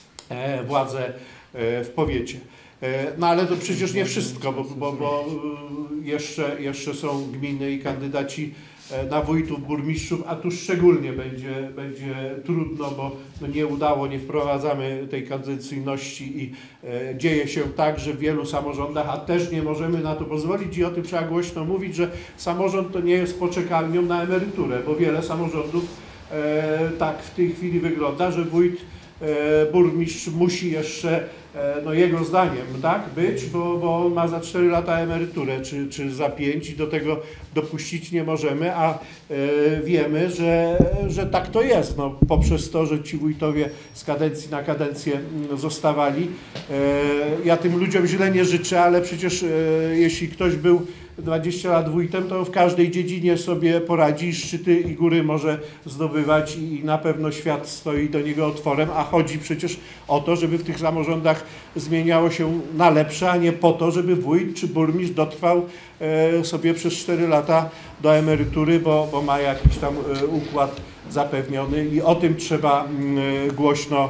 władzę w powiecie. No ale to przecież nie wszystko, bo, bo, bo jeszcze, jeszcze są gminy i kandydaci na wójtów, burmistrzów, a tu szczególnie będzie, będzie trudno, bo no nie udało, nie wprowadzamy tej kadencyjności i e, dzieje się tak, że w wielu samorządach, a też nie możemy na to pozwolić i o tym trzeba głośno mówić, że samorząd to nie jest poczekalnią na emeryturę, bo wiele samorządów e, tak w tej chwili wygląda, że wójt, e, burmistrz musi jeszcze no jego zdaniem, tak, być, bo, bo on ma za cztery lata emeryturę, czy, czy za pięć i do tego dopuścić nie możemy, a e, wiemy, że, że tak to jest, no, poprzez to, że ci wójtowie z kadencji na kadencję zostawali. E, ja tym ludziom źle nie życzę, ale przecież e, jeśli ktoś był dwadzieścia lat wójtem, to w każdej dziedzinie sobie poradzi, szczyty i góry może zdobywać i na pewno świat stoi do niego otworem, a chodzi przecież o to, żeby w tych samorządach zmieniało się na lepsze, a nie po to, żeby wójt czy burmistrz dotrwał sobie przez cztery lata do emerytury, bo, bo ma jakiś tam układ zapewniony i o tym trzeba głośno,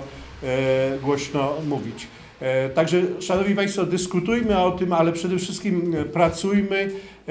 głośno mówić. Także, Szanowni Państwo, dyskutujmy o tym, ale przede wszystkim pracujmy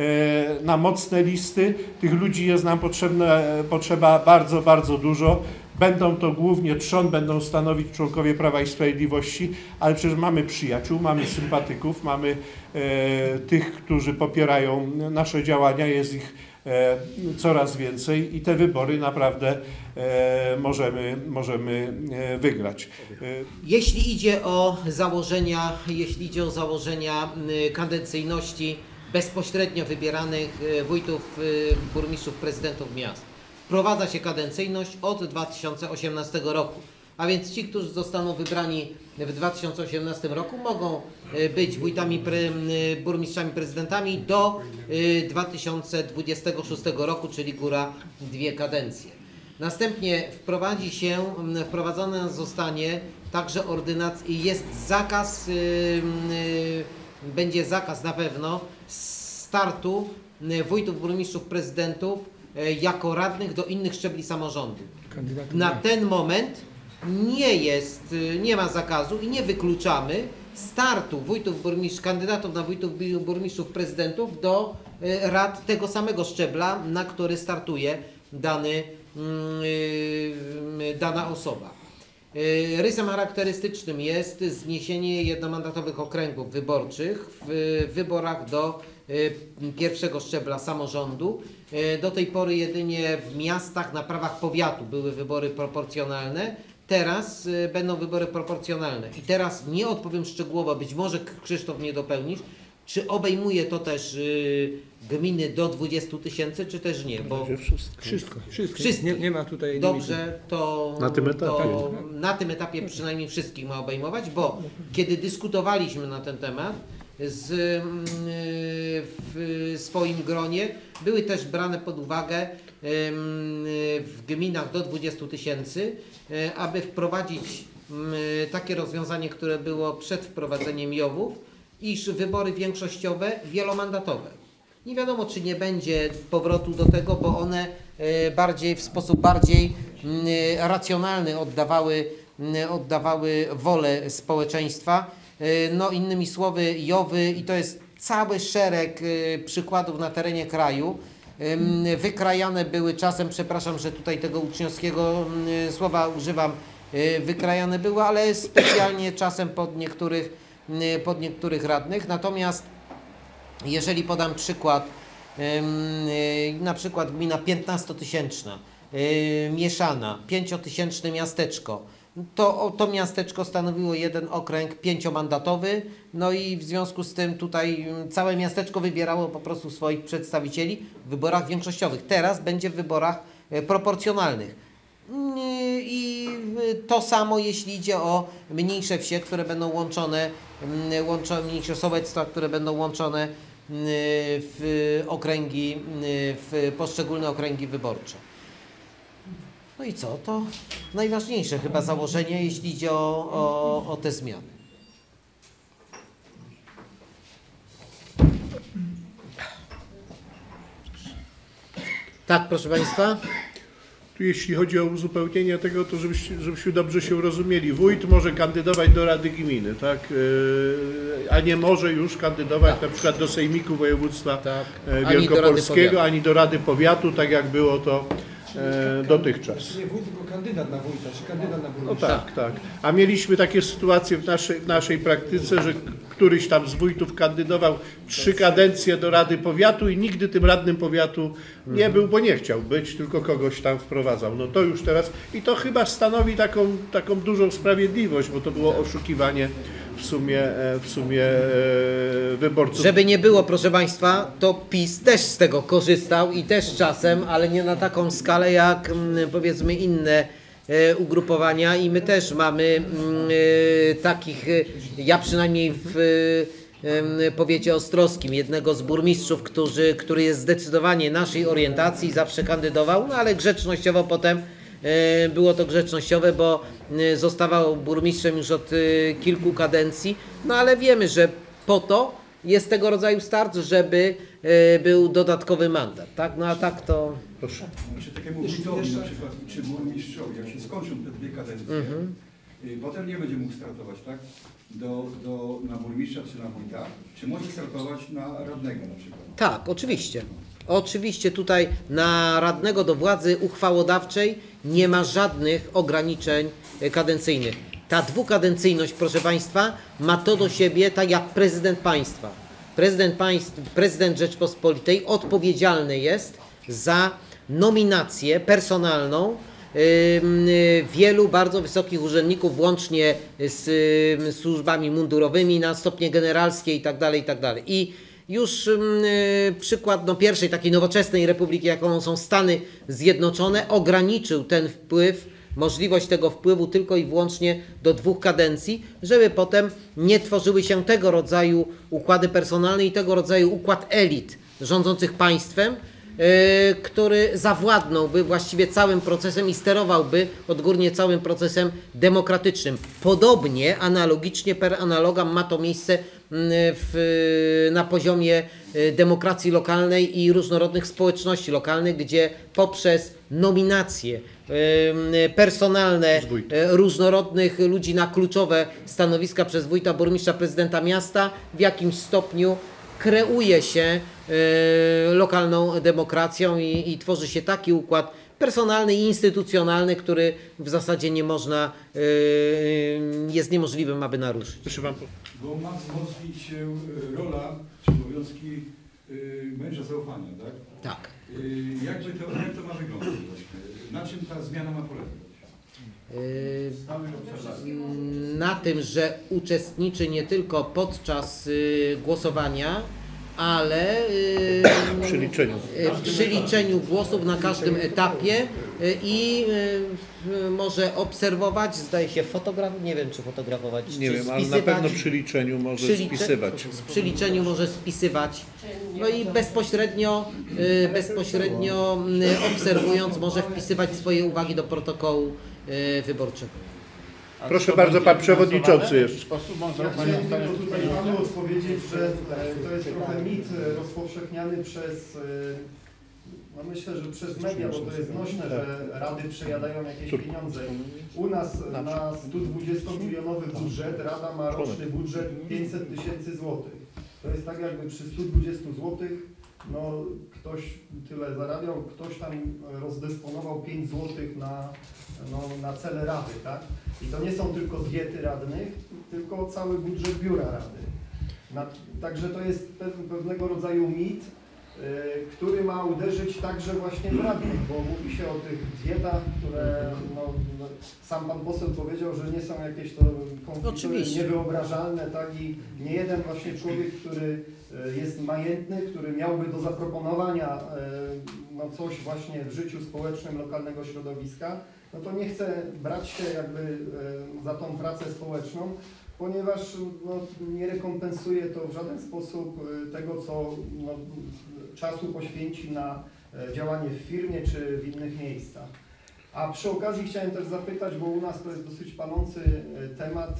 na mocne listy. Tych ludzi jest nam potrzebne, potrzeba bardzo, bardzo dużo. Będą to głównie trzon, będą stanowić członkowie Prawa i Sprawiedliwości, ale przecież mamy przyjaciół, mamy sympatyków, mamy e, tych, którzy popierają nasze działania, jest ich e, coraz więcej i te wybory naprawdę e, możemy, możemy e, wygrać. E, Jeśli idzie o założenia, jeśli idzie o założenia kadencyjności bezpośrednio wybieranych wójtów, burmistrzów, prezydentów miast, wprowadza się kadencyjność od dwa tysiące osiemnastego roku. A więc ci, którzy zostaną wybrani w dwa tysiące osiemnastym roku, mogą być wójtami, pre, burmistrzami, prezydentami do dwa tysiące dwudziestego szóstego roku, czyli góra dwie kadencje. Następnie wprowadzi się, wprowadzona zostanie także ordynacja i jest zakaz, będzie zakaz na pewno startu wójtów, burmistrzów, prezydentów jako radnych do innych szczebli samorządu. Na ten moment nie jest, nie ma zakazu i nie wykluczamy startu wójtów, burmistrzów, kandydatów na wójtów, burmistrzów, prezydentów do rad tego samego szczebla, na który startuje dany, dana osoba. Rysem charakterystycznym jest zniesienie jednomandatowych okręgów wyborczych w wyborach do pierwszego szczebla samorządu. Do tej pory jedynie w miastach na prawach powiatu były wybory proporcjonalne. Teraz będą wybory proporcjonalne. I teraz nie odpowiem szczegółowo, być może Krzysztof mnie dopełnisz, Czy obejmuje to też y, gminy do dwudziestu tysięcy, czy też nie? Bo Wszystko. Wszystko, wszystko. Wszystkich. Nie, nie ma tutaj dobrze, to Na tym etapie. To na tym etapie przynajmniej wszystkich ma obejmować, bo kiedy dyskutowaliśmy na ten temat z, mm, w swoim gronie, były też brane pod uwagę em, w gminach do dwudziestu tysięcy, e, aby wprowadzić mm, takie rozwiązanie, które było przed wprowadzeniem J O W-ów, iż wybory większościowe wielomandatowe. Nie wiadomo, czy nie będzie powrotu do tego, bo one e, bardziej w sposób bardziej mm, racjonalny oddawały, mm, oddawały wolę społeczeństwa. E, No innymi słowy J O W-y, i to jest cały szereg e, przykładów na terenie kraju. Em, Wykrajane były czasem, przepraszam, że tutaj tego uczniowskiego mm, słowa używam, e, wykrajane były, ale specjalnie czasem pod niektórych, mm, pod niektórych radnych. Natomiast jeżeli podam przykład, na przykład gmina piętnastotysięczna, mieszana, pięciotysięczne miasteczko, to, to miasteczko stanowiło jeden okręg pięciomandatowy, no i w związku z tym tutaj całe miasteczko wybierało po prostu swoich przedstawicieli w wyborach większościowych. Teraz będzie w wyborach proporcjonalnych. I to samo jeśli idzie o mniejsze wsie, które będą łączone, łączone mniejsze sołectwa, które będą łączone w okręgi, w poszczególne okręgi wyborcze. No i co? To najważniejsze chyba założenie, jeśli idzie o, o, o te zmiany. Tak, proszę Państwa. Tu jeśli chodzi o uzupełnienie tego, to żebyście, żebyśmy dobrze się rozumieli. Wójt może kandydować do Rady Gminy, tak? Yy, a nie może już kandydować Tak. na przykład do Sejmiku Województwa Tak. e, Ani do Wielkopolskiego, Rady ani do Rady Powiatu, tak jak było to e, dotychczas. Nie wójt, tylko kandydat na wójta, czy kandydat na No burmistrza. tak, tak. A mieliśmy takie sytuacje w naszej, w naszej praktyce, że któryś tam z wójtów kandydował trzy kadencje do Rady Powiatu i nigdy tym radnym powiatu nie był, bo nie chciał być, tylko kogoś tam wprowadzał. No to już teraz i to chyba stanowi taką, taką dużą sprawiedliwość, bo to było oszukiwanie w sumie, e, w sumie e, wyborców. Żeby nie było, proszę Państwa, to PiS też z tego korzystał i też czasem, ale nie na taką skalę jak mm, powiedzmy inne e, ugrupowania i my też mamy mm, e, takich, e, ja przynajmniej w e, powiecie ostrowskim, jednego z burmistrzów, którzy, który jest zdecydowanie naszej orientacji, zawsze kandydował, no ale grzecznościowo potem e, było to grzecznościowe, bo e, zostawał burmistrzem już od e, kilku kadencji, no ale wiemy, że po to jest tego rodzaju start, żeby e, był dodatkowy mandat, tak? No a tak to... Proszę. Czy takiemu wójtowi na przykład, czy burmistrzowi, jak się skończą te dwie kadencje, Mhm. y, potem nie będzie mógł startować, tak? Do, do, na burmistrza czy na wójta, czy może startować na radnego na przykład? Tak, oczywiście. Oczywiście tutaj na radnego do władzy uchwałodawczej nie ma żadnych ograniczeń e, kadencyjnych. Ta dwukadencyjność, proszę Państwa, ma to do siebie tak jak prezydent państwa. Prezydent, państw, prezydent Rzeczpospolitej odpowiedzialny jest za nominację personalną wielu bardzo wysokich urzędników, włącznie z y, służbami mundurowymi na stopnie generalskie i tak dalej, i tak dalej. I już y, przykład no, pierwszej takiej nowoczesnej republiki, jaką są Stany Zjednoczone, ograniczył ten wpływ, możliwość tego wpływu tylko i wyłącznie do dwóch kadencji, żeby potem nie tworzyły się tego rodzaju układy personalne i tego rodzaju układ elit rządzących państwem, Yy, który zawładnąłby właściwie całym procesem i sterowałby odgórnie całym procesem demokratycznym. Podobnie, analogicznie, per analogam ma to miejsce w, na poziomie demokracji lokalnej i różnorodnych społeczności lokalnych, gdzie poprzez nominacje yy, personalne yy, różnorodnych ludzi na kluczowe stanowiska przez wójta, burmistrza, prezydenta miasta w jakimś stopniu kreuje się y, lokalną demokracją i, i tworzy się taki układ personalny i instytucjonalny, który w zasadzie nie można, y, jest niemożliwym, aby naruszyć. Proszę Pan. Bo ma wzmocnić się y, rola czy obowiązki y, męża zaufania, tak? Tak. Y, jakby to, jak to ma wyglądać właśnie? Na czym ta zmiana ma polegać? na tym, że uczestniczy nie tylko podczas głosowania, ale Przy liczeniu. przy liczeniu głosów na każdym etapie i może obserwować, zdaje się fotografować, nie wiem czy fotografować, Nie czy wiem, ale spisywać. na pewno przy liczeniu może Przy licze- spisywać. Przy liczeniu może spisywać. No i bezpośrednio, y, bezpośrednio y, obserwując może wpisywać swoje uwagi do protokołu y, wyborczego. Proszę bardzo, pan przewodniczący jeszcze. Sposób mądry, Ja panie chciałem zdanie tylko tutaj panu odpowiedzieć, że e, to jest trochę mit e, rozpowszechniany przez, e, no myślę, że przez media, bo to jest nośne, że rady przejadają jakieś pieniądze. U nas na sto dwudziestomilionowy budżet Rada ma roczny budżet pięćset tysięcy złotych. To jest tak jakby przy stu dwudziestu złotych no ktoś tyle zarabiał, ktoś tam rozdysponował pięć złotych na, no, na cele rady, tak? I to nie są tylko diety radnych, tylko cały budżet biura rady. Na, także to jest pewnego rodzaju mit, y, który ma uderzyć także właśnie w radnych, bo mówi się o tych dietach, które no, no, sam pan poseł powiedział, że nie są jakieś to konflikty niewyobrażalne, tak? I nie jeden właśnie człowiek, który jest majętny, który miałby do zaproponowania no, coś właśnie w życiu społecznym lokalnego środowiska, no to nie chce brać się jakby za tą pracę społeczną, ponieważ no, nie rekompensuje to w żaden sposób tego, co no, czasu poświęci na działanie w firmie czy w innych miejscach. A przy okazji chciałem też zapytać, bo u nas to jest dosyć palący temat,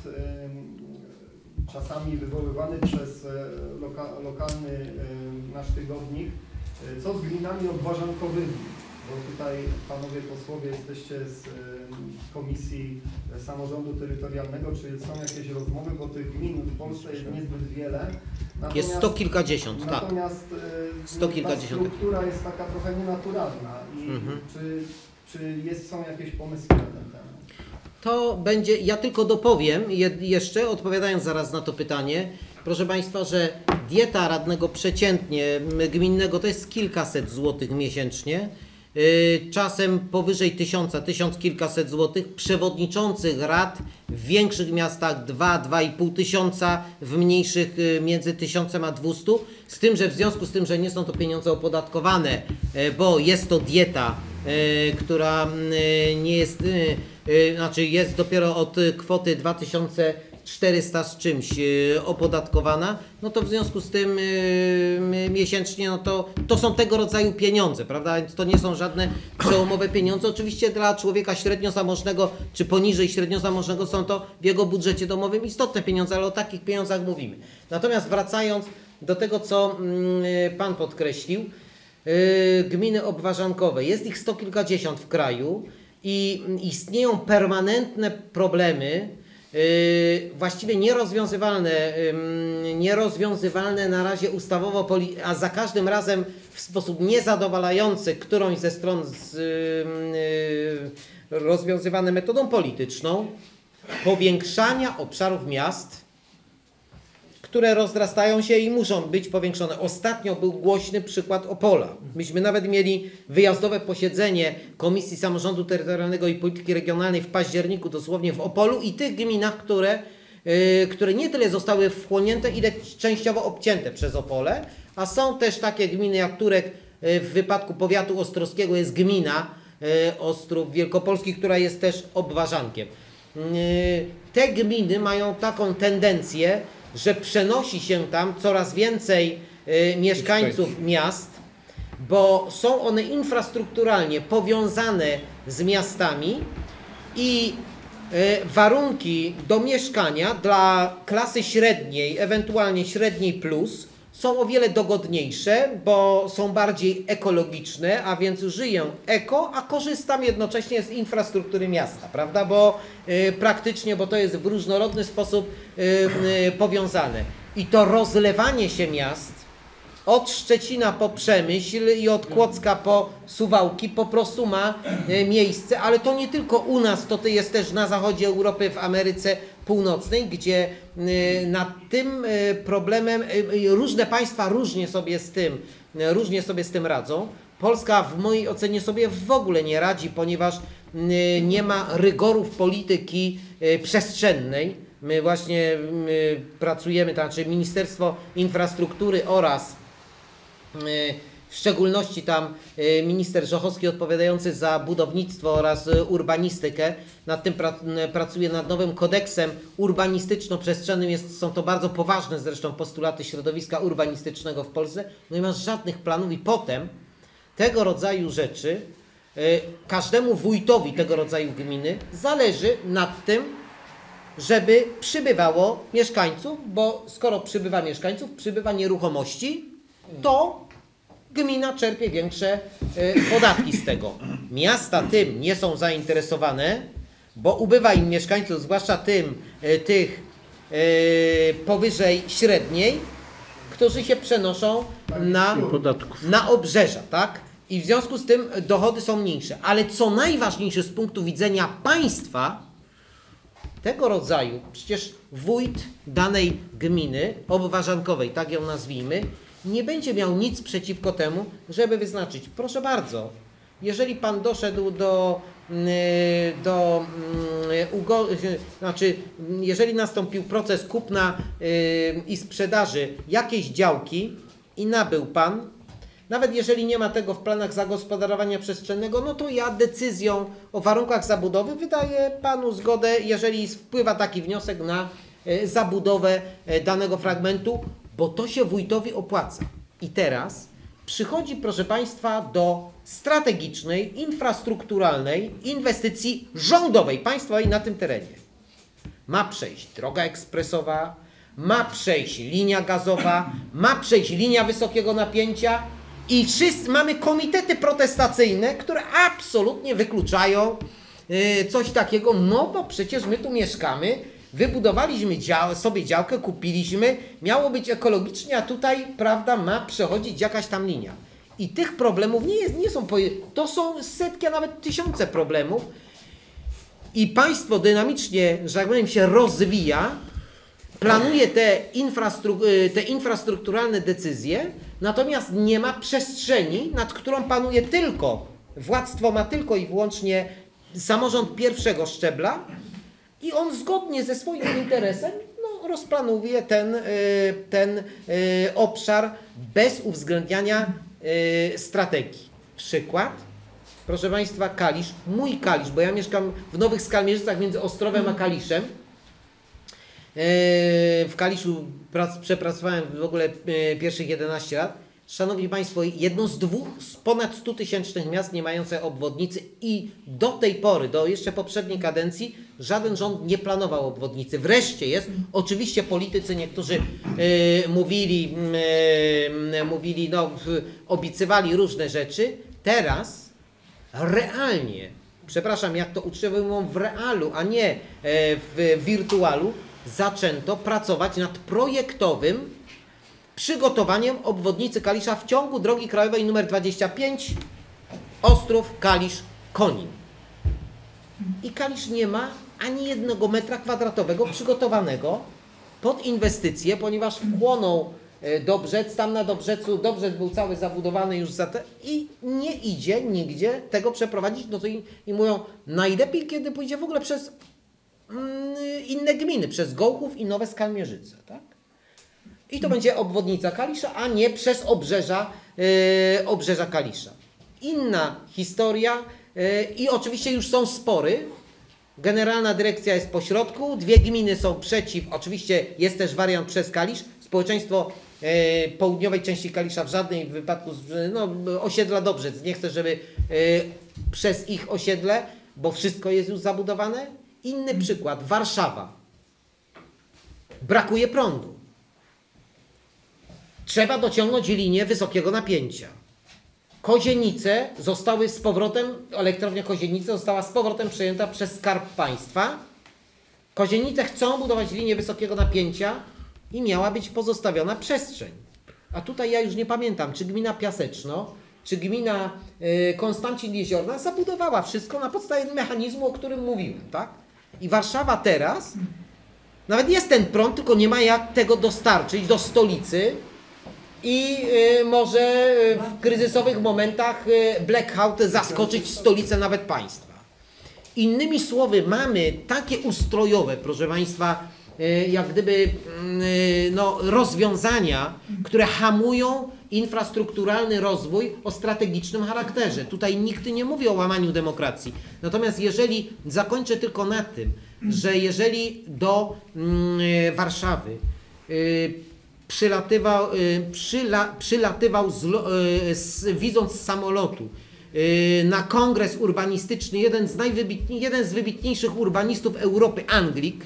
czasami wywoływany przez loka, lokalny nasz tygodnik, co z gminami obwarzankowymi, bo tutaj panowie posłowie jesteście z Komisji Samorządu Terytorialnego, czy są jakieś rozmowy, bo tych gmin w Polsce jest niezbyt wiele. Natomiast, Jest sto kilkadziesiąt, tak. Natomiast Sto ta kilkadziesiąt. struktura jest taka trochę nienaturalna i Mhm. czy, czy jest, są jakieś pomysły na ten temat? To będzie, ja tylko dopowiem je, jeszcze, odpowiadając zaraz na to pytanie. Proszę Państwa, że dieta radnego przeciętnie gminnego to jest kilkaset złotych miesięcznie. Yy, czasem powyżej tysiąca, tysiąc kilkaset złotych. Przewodniczących rad w większych miastach dwa, dwa i pół tysiąca, w mniejszych yy, między tysiącem a dwustu. Z tym, że w związku z tym, że nie są to pieniądze opodatkowane, yy, bo jest to dieta, yy, która yy, nie jest, yy, yy, znaczy jest dopiero od kwoty dwa tysiące czterysta z czymś yy, opodatkowana, no to w związku z tym yy, miesięcznie, no to, to są tego rodzaju pieniądze, prawda? Więc to nie są żadne przełomowe pieniądze. Oczywiście dla człowieka średnio zamożnego, czy poniżej średnio zamożnego są to w jego budżecie domowym istotne pieniądze, ale o takich pieniądzach mówimy. Natomiast wracając do tego, co yy, Pan podkreślił, yy, gminy obwarzankowe, jest ich sto kilkadziesiąt w kraju i istnieją permanentne problemy, Yy, właściwie nierozwiązywalne, yy, nierozwiązywalne na razie ustawowo, a za każdym razem w sposób niezadowalający którąś ze stron z, yy, rozwiązywane metodą polityczną powiększania obszarów miast, które rozrastają się i muszą być powiększone. Ostatnio był głośny przykład Opola. Myśmy nawet mieli wyjazdowe posiedzenie Komisji Samorządu Terytorialnego i Polityki Regionalnej w październiku, dosłownie w Opolu i tych gminach, które, yy, które nie tyle zostały wchłonięte, ile częściowo obcięte przez Opole, a są też takie gminy jak Turek, yy, w wypadku powiatu ostrowskiego jest gmina yy, Ostrów Wielkopolski, która jest też obwarzankiem. Yy, te gminy mają taką tendencję, że przenosi się tam coraz więcej y, mieszkańców miast, bo są one infrastrukturalnie powiązane z miastami i y, warunki do mieszkania dla klasy średniej, ewentualnie średniej plus, są o wiele dogodniejsze, bo są bardziej ekologiczne, a więc żyję eko, a korzystam jednocześnie z infrastruktury miasta, prawda? Bo y, praktycznie, bo to jest w różnorodny sposób y, y, powiązane. I to rozlewanie się miast od Szczecina po Przemyśl i od Kłodzka po Suwałki po prostu ma y, miejsce, ale to nie tylko u nas, to jest też na zachodzie Europy, w Ameryce Północnej, gdzie y, nad tym y, problemem y, różne państwa różnie sobie z tym, y, różnie sobie z tym radzą. Polska w mojej ocenie sobie w ogóle nie radzi, ponieważ nie ma rygorów polityki przestrzennej. My właśnie my pracujemy, to znaczy Ministerstwo Infrastruktury oraz w szczególności tam minister Żochowski odpowiadający za budownictwo oraz urbanistykę, nad tym pra pracuje nad nowym kodeksem urbanistyczno-przestrzennym. Jest, są to bardzo poważne zresztą postulaty środowiska urbanistycznego w Polsce. No i masz żadnych planów i potem tego rodzaju rzeczy każdemu wójtowi tego rodzaju gminy zależy nad tym, żeby przybywało mieszkańców, bo skoro przybywa mieszkańców, przybywa nieruchomości, to gmina czerpie większe y, podatki z tego. Miasta tym nie są zainteresowane, bo ubywa im mieszkańców, zwłaszcza tym, y, tych y, powyżej średniej, którzy się przenoszą na, na obrzeża, tak? I w związku z tym dochody są mniejsze. Ale co najważniejsze z punktu widzenia państwa, tego rodzaju, przecież wójt danej gminy obwarzankowej, tak ją nazwijmy, nie będzie miał nic przeciwko temu, żeby wyznaczyć. Proszę bardzo, jeżeli pan doszedł do, do znaczy, jeżeli nastąpił proces kupna i sprzedaży jakiejś działki i nabył pan, nawet jeżeli nie ma tego w planach zagospodarowania przestrzennego, no to ja decyzją o warunkach zabudowy wydaję panu zgodę, jeżeli wpływa taki wniosek na zabudowę danego fragmentu, bo to się wójtowi opłaca. I teraz przychodzi, proszę państwa, do strategicznej, infrastrukturalnej inwestycji rządowej, państwowej na tym terenie. Ma przejść droga ekspresowa, ma przejść linia gazowa, ma przejść linia wysokiego napięcia i wszyscy mamy komitety protestacyjne, które absolutnie wykluczają yy, coś takiego, no bo przecież my tu mieszkamy, wybudowaliśmy dział, sobie działkę, kupiliśmy, miało być ekologicznie, a tutaj, prawda, ma przechodzić jakaś tam linia. I tych problemów nie, jest, nie są, to są setki, a nawet tysiące problemów i państwo dynamicznie, że tak powiem, się rozwija, planuje te, infrastru te infrastrukturalne decyzje, natomiast nie ma przestrzeni, nad którą panuje tylko, władztwo ma tylko i wyłącznie samorząd pierwszego szczebla, i on zgodnie ze swoim interesem no, rozplanuje ten, ten obszar bez uwzględniania strategii. Przykład, proszę państwa, Kalisz, mój Kalisz, bo ja mieszkam w Nowych Skalmierzycach między Ostrowem a Kaliszem. W Kaliszu przepracowałem w ogóle pierwszych jedenaście lat. Szanowni państwo, jedno z dwóch z ponad stutysięcznych miast nie mające obwodnicy i do tej pory, do jeszcze poprzedniej kadencji, żaden rząd nie planował obwodnicy. Wreszcie jest, oczywiście politycy niektórzy yy, mówili, yy, mówili, no, obiecywali różne rzeczy. Teraz realnie, przepraszam, jak to uczyniłem w realu, a nie w wirtualu, zaczęto pracować nad projektowym przygotowaniem obwodnicy Kalisza w ciągu drogi krajowej nr dwadzieścia pięć Ostrów, Kalisz, Konin. I Kalisz nie ma ani jednego metra kwadratowego przygotowanego pod inwestycje, ponieważ wchłonął Dobrzec, tam na Dobrzecu, Dobrzec był cały zabudowany już za te i nie idzie nigdzie tego przeprowadzić, no to i, i mówią, najlepiej kiedy pójdzie w ogóle przez mm, inne gminy, przez Gołchów i Nowe Skalmierzyce, tak? I to będzie obwodnica Kalisza, a nie przez obrzeża, yy, obrzeża Kalisza. Inna historia yy, i oczywiście już są spory. Generalna dyrekcja jest pośrodku, dwie gminy są przeciw, oczywiście jest też wariant przez Kalisz. Społeczeństwo yy, południowej części Kalisza w żadnym wypadku, no, osiedla Dobrzec, nie chcę, żeby yy, przez ich osiedle, bo wszystko jest już zabudowane. Inny przykład, Warszawa. Brakuje prądu. Trzeba dociągnąć linię wysokiego napięcia. Kozienice zostały z powrotem, elektrownia Kozienice została z powrotem przejęta przez Skarb Państwa. Kozienice chcą budować linię wysokiego napięcia i miała być pozostawiona przestrzeń. A tutaj ja już nie pamiętam, czy gmina Piaseczno, czy gmina y, Konstancin Jeziorna zabudowała wszystko na podstawie mechanizmu, o którym mówiłem, tak? I Warszawa teraz, nawet jest ten prąd, tylko nie ma jak tego dostarczyć do stolicy, i y, może y, w kryzysowych momentach y, blackout zaskoczyć stolicę nawet państwa. Innymi słowy, mamy takie ustrojowe, proszę Państwa, y, jak gdyby y, no, rozwiązania, które hamują infrastrukturalny rozwój o strategicznym charakterze. Tutaj nikt nie mówi o łamaniu demokracji. Natomiast jeżeli, zakończę tylko na tym, że jeżeli do y, Warszawy y, przylatywał, y, przyla, przylatywał z, y, z, widząc z samolotu y, na kongres urbanistyczny jeden z, najwybitni, jeden z wybitniejszych urbanistów Europy, Anglik,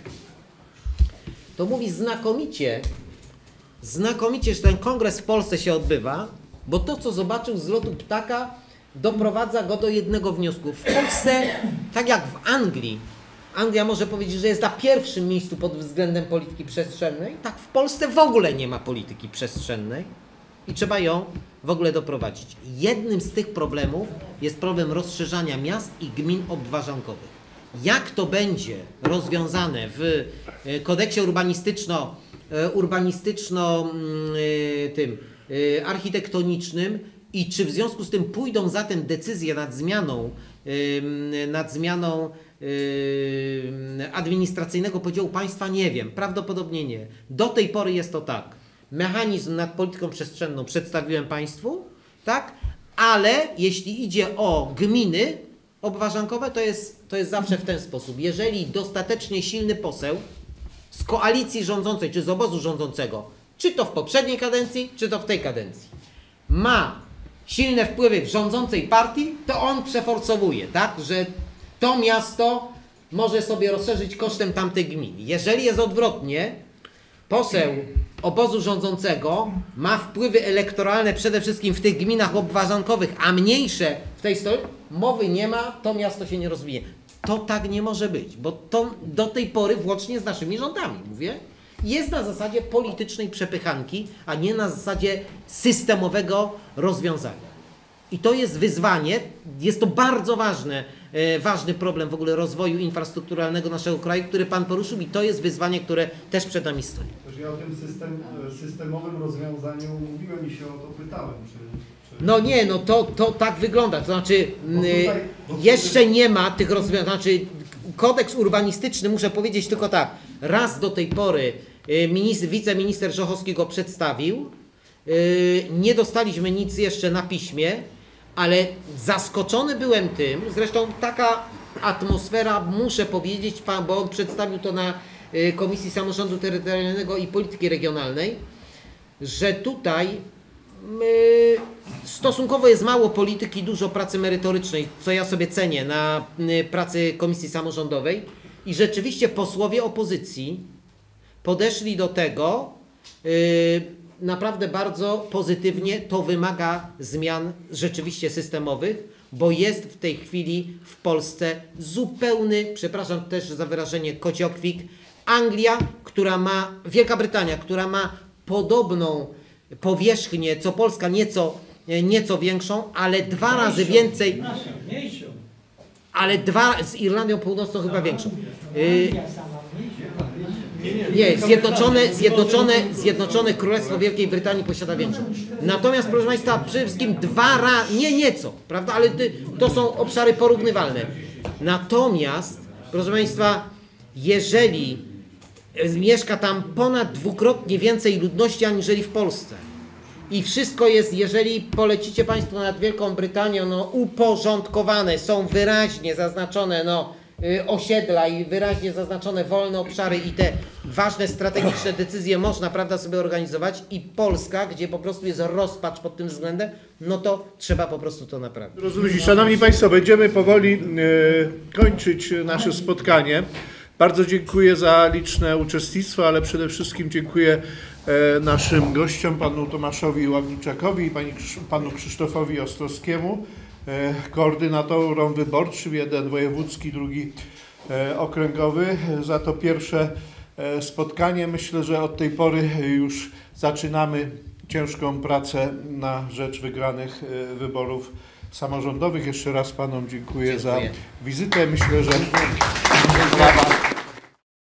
to mówi znakomicie, znakomicie, że ten kongres w Polsce się odbywa, bo to, co zobaczył z lotu ptaka, doprowadza go do jednego wniosku. W Polsce, tak jak w Anglii, Anglia może powiedzieć, że jest na pierwszym miejscu pod względem polityki przestrzennej, tak w Polsce w ogóle nie ma polityki przestrzennej i trzeba ją w ogóle doprowadzić. Jednym z tych problemów jest problem rozszerzania miast i gmin obwarzankowych. Jak to będzie rozwiązane w kodeksie urbanistyczno, urbanistyczno tym architektonicznym i czy w związku z tym pójdą zatem decyzje nad zmianą, nad zmianą administracyjnego podziału państwa, nie wiem, prawdopodobnie nie. Do tej pory jest to tak. Mechanizm nad polityką przestrzenną przedstawiłem Państwu, tak? Ale jeśli idzie o gminy obwarzankowe, to jest, to jest zawsze w ten sposób. Jeżeli dostatecznie silny poseł z koalicji rządzącej, czy z obozu rządzącego, czy to w poprzedniej kadencji, czy to w tej kadencji, ma silne wpływy w rządzącej partii, to on przeforsowuje, tak? Że to miasto może sobie rozszerzyć kosztem tamtej gminy. Jeżeli jest odwrotnie, poseł obozu rządzącego ma wpływy elektoralne przede wszystkim w tych gminach obwarzankowych, a mniejsze w tej stolicy, mowy nie ma, to miasto się nie rozwinie. To tak nie może być, bo to do tej pory, włącznie z naszymi rządami, mówię, jest na zasadzie politycznej przepychanki, a nie na zasadzie systemowego rozwiązania. I to jest wyzwanie, jest to bardzo ważne, e, ważny problem w ogóle rozwoju infrastrukturalnego naszego kraju, który Pan poruszył i to jest wyzwanie, które też przed nami stoi. Też ja o tym system, systemowym rozwiązaniu mówiłem i się o to pytałem. Czy, czy... No nie, no to, to tak wygląda, to znaczy tutaj, y, jeszcze nie ma tych rozwiązań, znaczy kodeks urbanistyczny, muszę powiedzieć tylko tak, raz do tej pory y, minister, wiceminister Żochowski go przedstawił, y, nie dostaliśmy nic jeszcze na piśmie, ale zaskoczony byłem tym, zresztą taka atmosfera, muszę powiedzieć, pan, bo on przedstawił to na y, Komisji Samorządu Terytorialnego i Polityki Regionalnej, że tutaj y, stosunkowo jest mało polityki, dużo pracy merytorycznej, co ja sobie cenię na y, pracy Komisji Samorządowej i rzeczywiście posłowie opozycji podeszli do tego y, naprawdę bardzo pozytywnie. To wymaga zmian rzeczywiście systemowych, bo jest w tej chwili w Polsce zupełny, przepraszam też za wyrażenie, kociokwik. Anglia, która ma, Wielka Brytania, która ma podobną powierzchnię co Polska, nieco, nieco większą, ale dwa razy więcej, ale dwa, z Irlandią Północną chyba większą. Y, Nie, Zjednoczone, Zjednoczone, Zjednoczone Królestwo Wielkiej Brytanii posiada większą. Natomiast, proszę Państwa, przede wszystkim dwa razy, nie nieco, prawda, ale to są obszary porównywalne. Natomiast, proszę Państwa, jeżeli mieszka tam ponad dwukrotnie więcej ludności aniżeli w Polsce i wszystko jest, jeżeli polecicie Państwo nad Wielką Brytanią, no uporządkowane, są wyraźnie zaznaczone, no osiedla i wyraźnie zaznaczone wolne obszary i te ważne strategiczne decyzje można, prawda, sobie organizować i Polska, gdzie po prostu jest rozpacz pod tym względem, no to trzeba po prostu to naprawić. Rozluźnić. Szanowni Państwo, będziemy powoli e, kończyć nasze spotkanie. Bardzo dziękuję za liczne uczestnictwo, ale przede wszystkim dziękuję e, naszym gościom, panu Tomaszowi Ławniczakowi i pani, panu Krzysztofowi Ostrowskiemu, e, koordynatorom wyborczym, jeden wojewódzki, drugi e, okręgowy, za to pierwsze e, spotkanie. Myślę, że od tej pory już zaczynamy ciężką pracę na rzecz wygranych e, wyborów samorządowych. Jeszcze raz panom dziękuję, dziękuję. za wizytę. Myślę, że